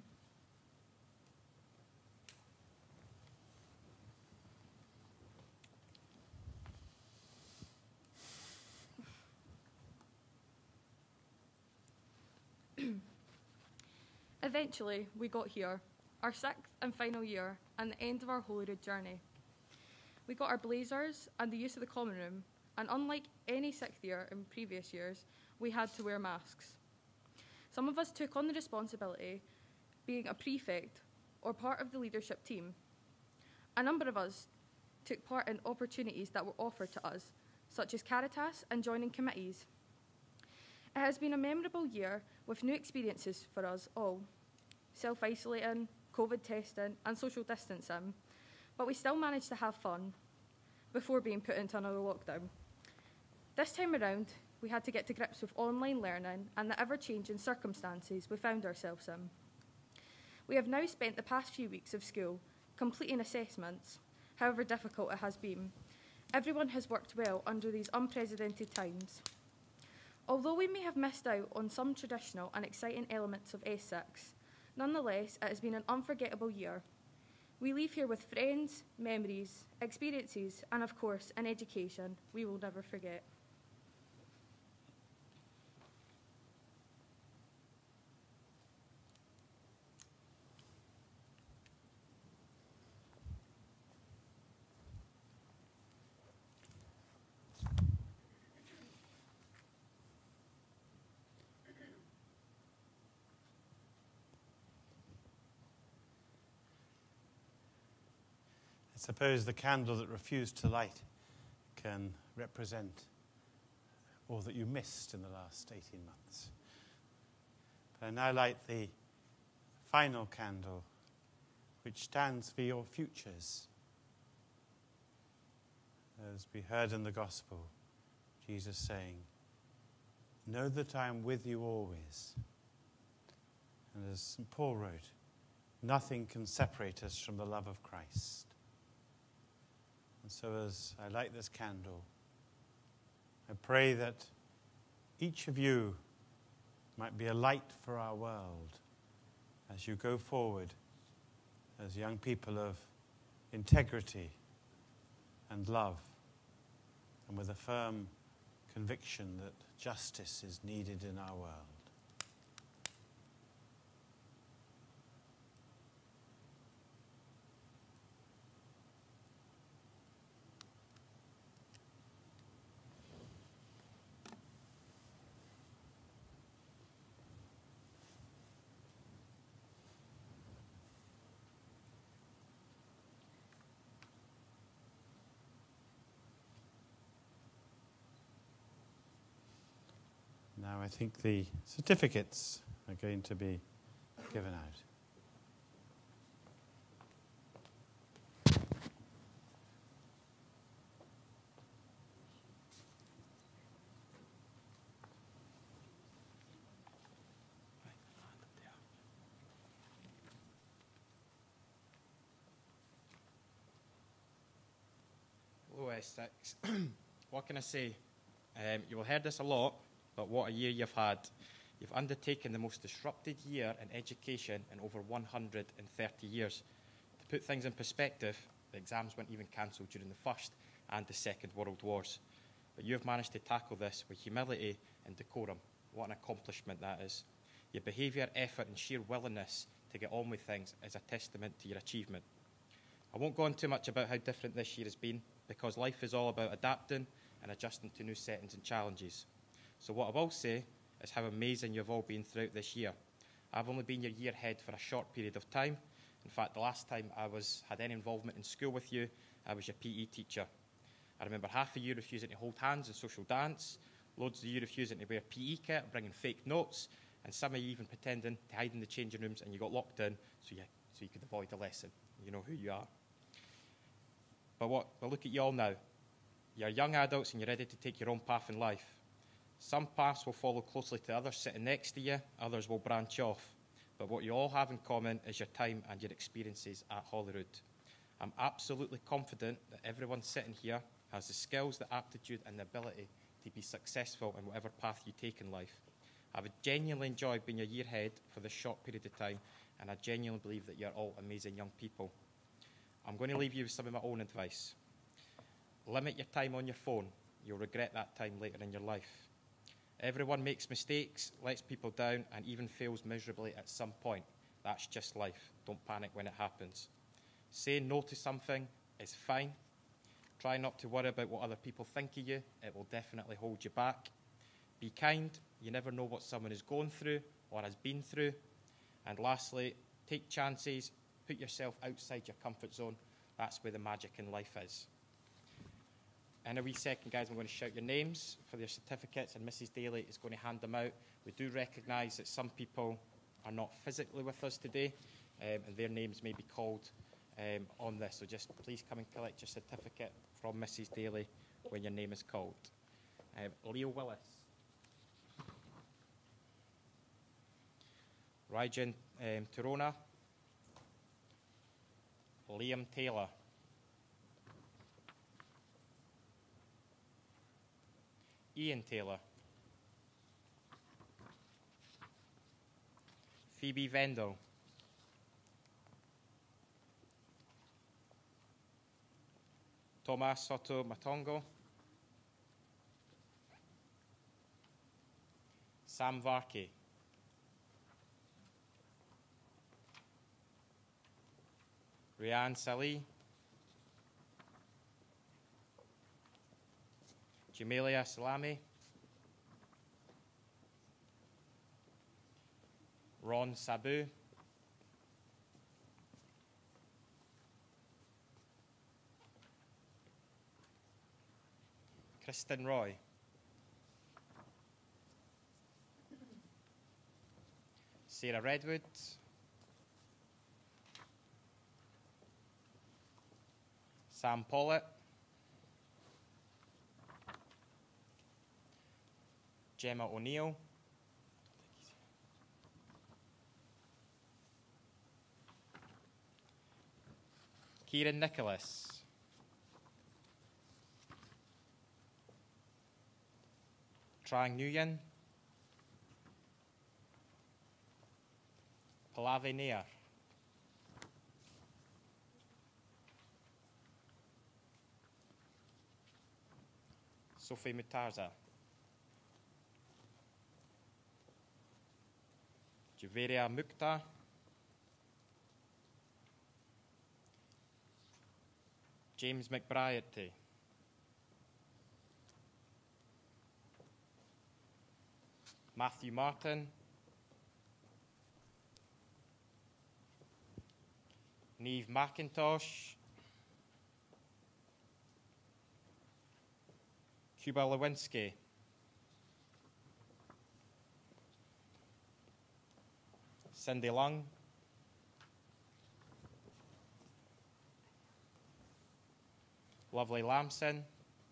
Eventually, we got here, our sixth and final year, and the end of our Holyrood journey. We got our blazers and the use of the common room, and unlike any sixth year in previous years, we had to wear masks. Some of us took on the responsibility being a prefect or part of the leadership team. A number of us took part in opportunities that were offered to us, such as Caritas and joining committees. It has been a memorable year with new experiences for us all, self-isolating, COVID testing, and social distancing, but we still managed to have fun before being put into another lockdown. This time around, we had to get to grips with online learning and the ever-changing circumstances we found ourselves in. We have now spent the past few weeks of school completing assessments, however difficult it has been. Everyone has worked well under these unprecedented times. Although we may have missed out on some traditional and exciting elements of S six, nonetheless, it has been an unforgettable year. We leave here with friends, memories, experiences, and of course, an education we will never forget. I suppose the candle that refused to light can represent all that you missed in the last eighteen months. But I now light the final candle, which stands for your futures. As we heard in the gospel, Jesus saying, "Know that I am with you always." And as Saint Paul wrote, nothing can separate us from the love of Christ. And so as I light this candle, I pray that each of you might be a light for our world as you go forward as young people of integrity and love, and with a firm conviction that justice is needed in our world. Now I think the certificates are going to be given out. Hello, S six. What can I say? Um, you will hear this a lot, but what a year you've had. You've undertaken the most disrupted year in education in over one hundred thirty years. To put things in perspective, the exams weren't even cancelled during the First and the Second World Wars. But you've managed to tackle this with humility and decorum. What an accomplishment that is. Your behaviour, effort and sheer willingness to get on with things is a testament to your achievement. I won't go on too much about how different this year has been, because life is all about adapting and adjusting to new settings and challenges. So what I will say is how amazing you've all been throughout this year. I've only been your year head for a short period of time. In fact, the last time I was had any involvement in school with you, I was your P E teacher. I remember half of you refusing to hold hands in social dance, loads of you refusing to wear P E kit, bringing fake notes, and some of you even pretending to hide in the changing rooms and you got locked in so you, so you could avoid a lesson. You know who you are. But, what, but look at you all now. You're young adults and you're ready to take your own path in life. Some paths will follow closely to others sitting next to you, others will branch off. But what you all have in common is your time and your experiences at Rood. I'm absolutely confident that everyone sitting here has the skills, the aptitude and the ability to be successful in whatever path you take in life. I've genuinely enjoyed being your year head for this short period of time, and I genuinely believe that you're all amazing young people. I'm going to leave you with some of my own advice. Limit your time on your phone. You'll regret that time later in your life. Everyone makes mistakes, lets people down, and even fails miserably at some point. That's just life. Don't panic when it happens. Saying no to something is fine. Try not to worry about what other people think of you. It will definitely hold you back. Be kind. You never know what someone is going through or has been through. And lastly, take chances. Put yourself outside your comfort zone. That's where the magic in life is. In a wee second, guys, I'm going to shout your names for your certificates, and Missus Daly is going to hand them out. We do recognise that some people are not physically with us today, um, and their names may be called um, on this. So just please come and collect your certificate from Missus Daly when your name is called. Um, Leo Willis. Ryjan um, Torona. Liam Taylor. Ian Taylor. Phoebe Vendel. Tomas Soto Matongo. Sam Varkey. Rian Salih. Jamelia Salami. Ron Sabu. Kristen Roy. Sarah Redwood. Sam Pollitt. Gemma O'Neill. Kieran Nicholas. Trang Nguyen. Palave Nair. Sophie Mutarza. Javeria Mukta. James McBride. Matthew Martin. Neve McIntosh. Cuba Lewinsky. Cindy Lung. Lovely Lamson.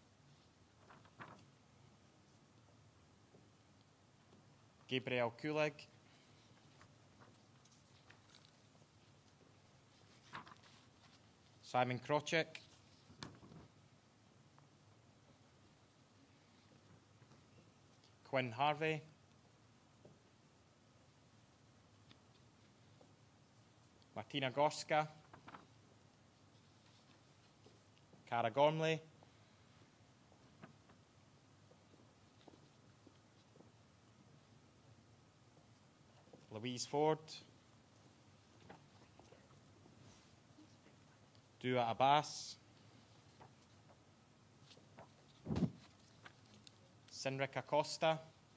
Gabriel Kulig. Simon Krochik. Quinn Harvey. Martina Gorska. Cara Gormley. Louise Ford. Dua Abbas. Senrika Costa.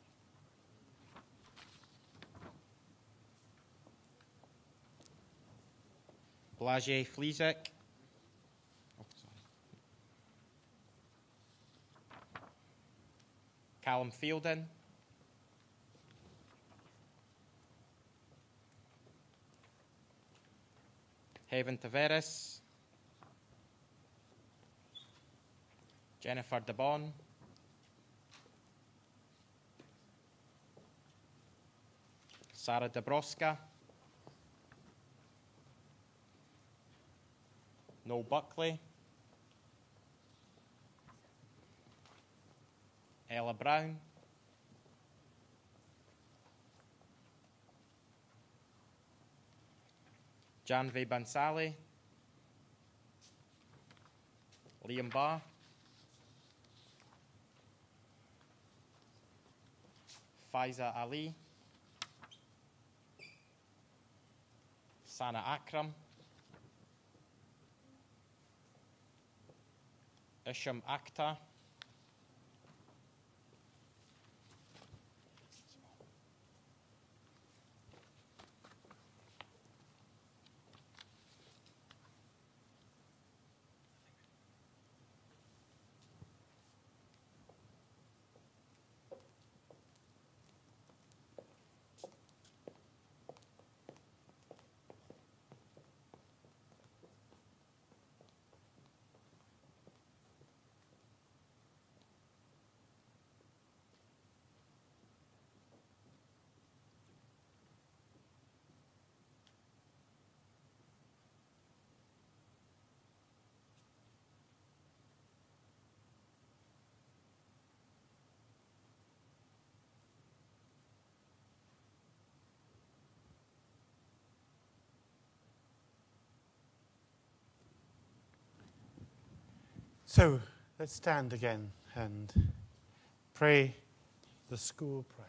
Blage Flizek. Oh, sorry. Callum Fielden. Haven Taveras. Jennifer DeBon. Sarah Dabroska. Noel Buckley. Ella Brown. Janvi Bansali. Liam Barr. Faiza Ali. Sana Akram. Isham Akhtar. So let's stand again and pray the school prayer.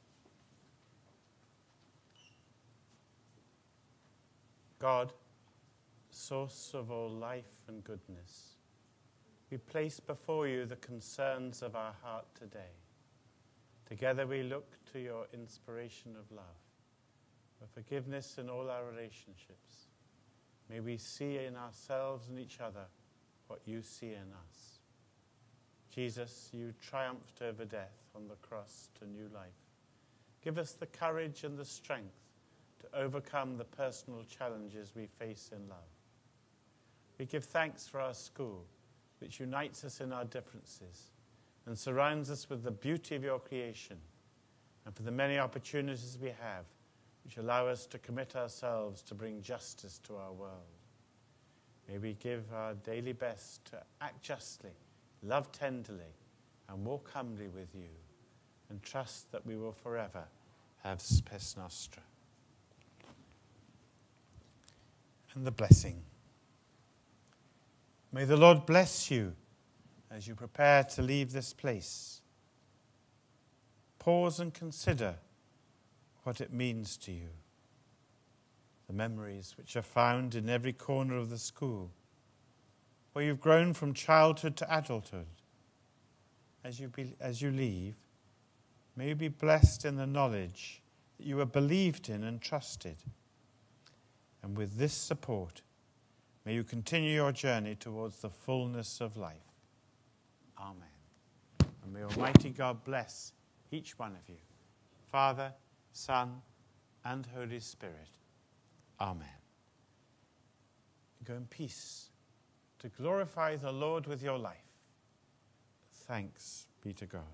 God, source of all life and goodness, we place before you the concerns of our heart today. Together we look to your inspiration of love, for forgiveness in all our relationships. May we see in ourselves and each other what you see in us. Jesus, you triumphed over death on the cross to new life. Give us the courage and the strength to overcome the personal challenges we face in love. We give thanks for our school, which unites us in our differences and surrounds us with the beauty of your creation, and for the many opportunities we have which allow us to commit ourselves to bring justice to our world. May we give our daily best to act justly, love tenderly, and walk humbly with you, and trust that we will forever have spes nostra. And the blessing. May the Lord bless you as you prepare to leave this place. Pause and consider what it means to you. The memories which are found in every corner of the school, where you've grown from childhood to adulthood. As you, be, as you leave, may you be blessed in the knowledge that you are believed in and trusted. And with this support, may you continue your journey towards the fullness of life. Amen. And may Almighty God bless each one of you, Father, Son, and Holy Spirit. Amen. Go in peace to glorify the Lord with your life. Thanks be to God.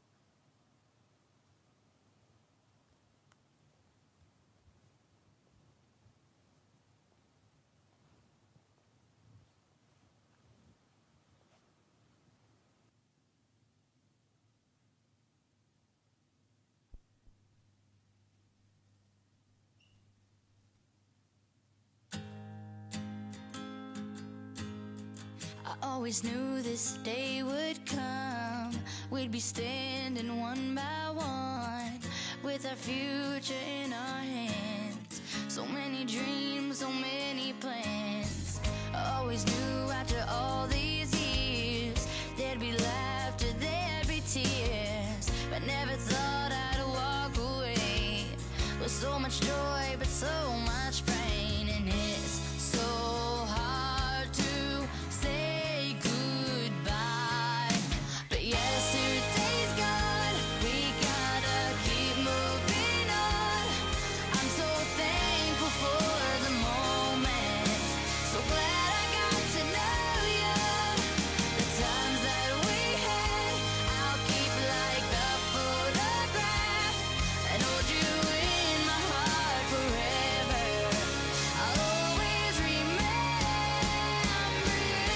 I always knew this day would come. We'd be standing one by one with our future in our hands. So many dreams, so many plans. I always knew after all these years there'd be laughter, there'd be tears, but never thought I'd walk away with so much joy but so much pain. And it's so hard to say goodbye, but yesterday's gone, we gotta keep moving on. I'm so thankful for the moment, so glad I got to know you. The times that we had, I'll keep like a photograph and hold you in my heart forever. I'll always remember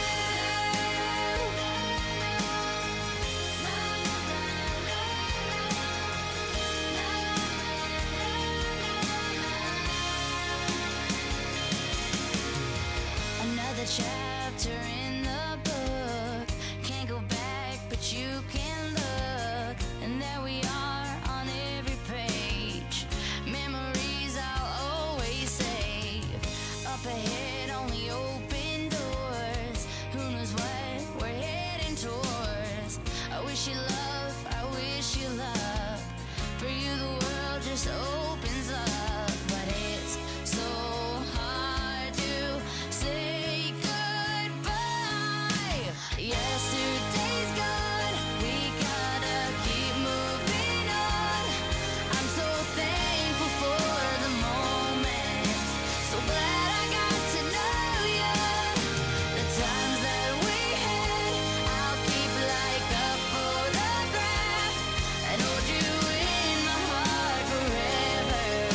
you. Another chapter in the book. Can't go back, but you can look. And there we are on every page. Memories I'll always save. Up ahead, only open doors. Who knows what we're heading towards? I wish you love, I wish you love. For you the world just opens up. But it's so hard to say goodbye. Yesterday's gone, we gotta keep moving on. I'm so thankful for the moment, so glad I got to know you. The times that we had, I'll keep like a photograph and hold you in my heart forever.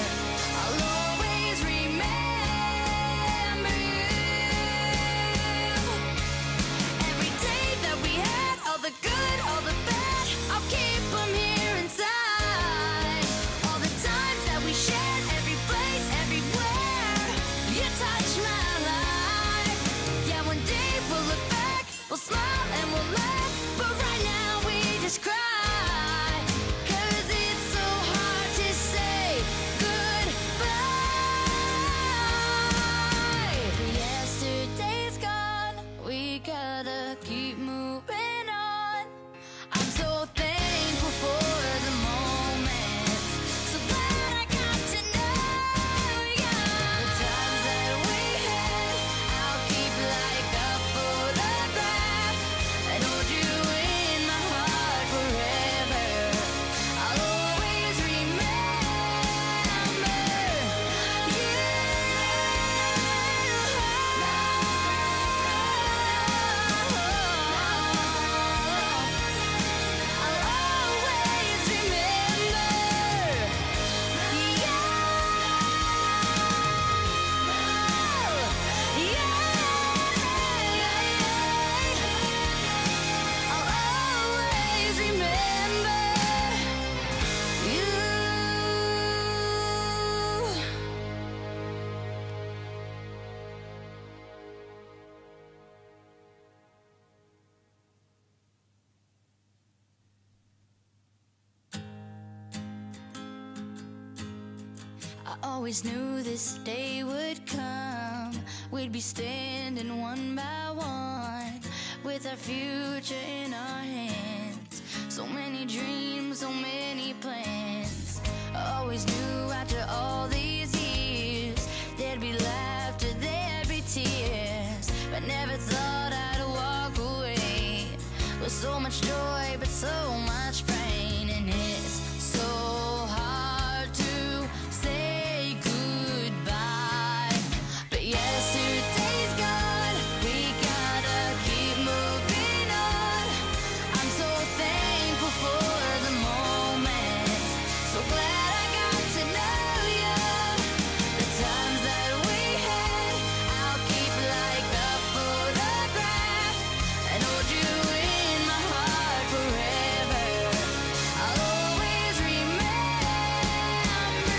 Always knew this day would come. We'd be standing one by one with our future in our hands. So many dreams, so many plans. Always knew after all these years there'd be laughter, there'd be tears, but never thought I'd walk away with so much joy but so much pain. And it's so hard to say goodbye, but yesterday's gone, we gotta keep moving on. I'm so thankful for the moment, so glad I got to know you. The times that we had, I'll keep like a photograph and hold you in my heart forever. I'll always remember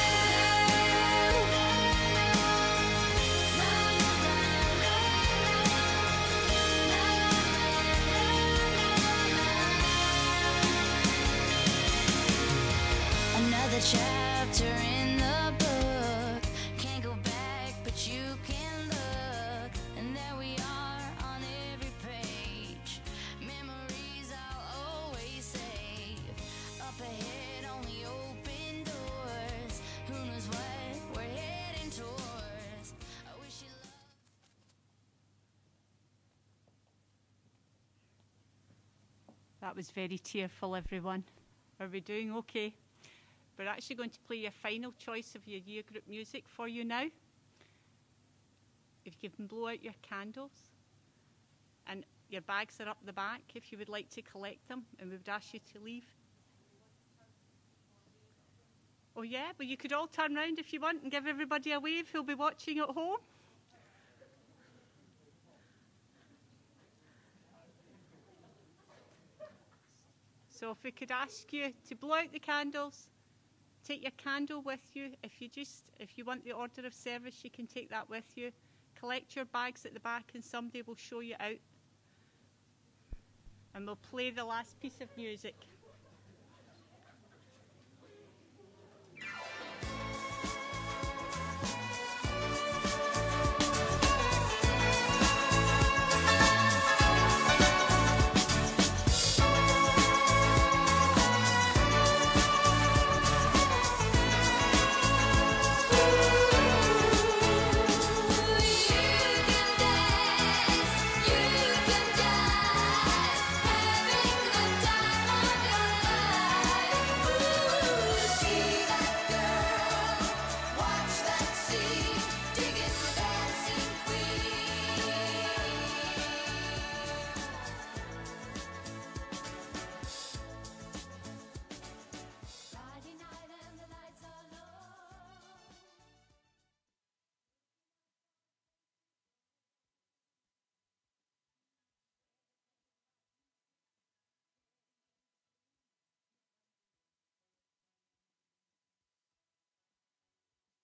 you. Another chapter in the book. Can't go back, but you can look. And there we are on every page. Memories I'll always save. Up ahead, only open doors. Who knows what we're heading towards? I wish you luck. That was very tearful, everyone. Are we doing okay? We're actually going to play your final choice of your year group music for you now. If you can blow out your candles, and your bags are up the back if you would like to collect them, and we would ask you to leave. Oh yeah, but you could all turn round if you want and give everybody a wave who'll be watching at home. So if we could ask you to blow out the candles, take your candle with you. If you just, if you want the order of service, you can take that with you. Collect your bags at the back and somebody will show you out. And we'll play the last piece of music.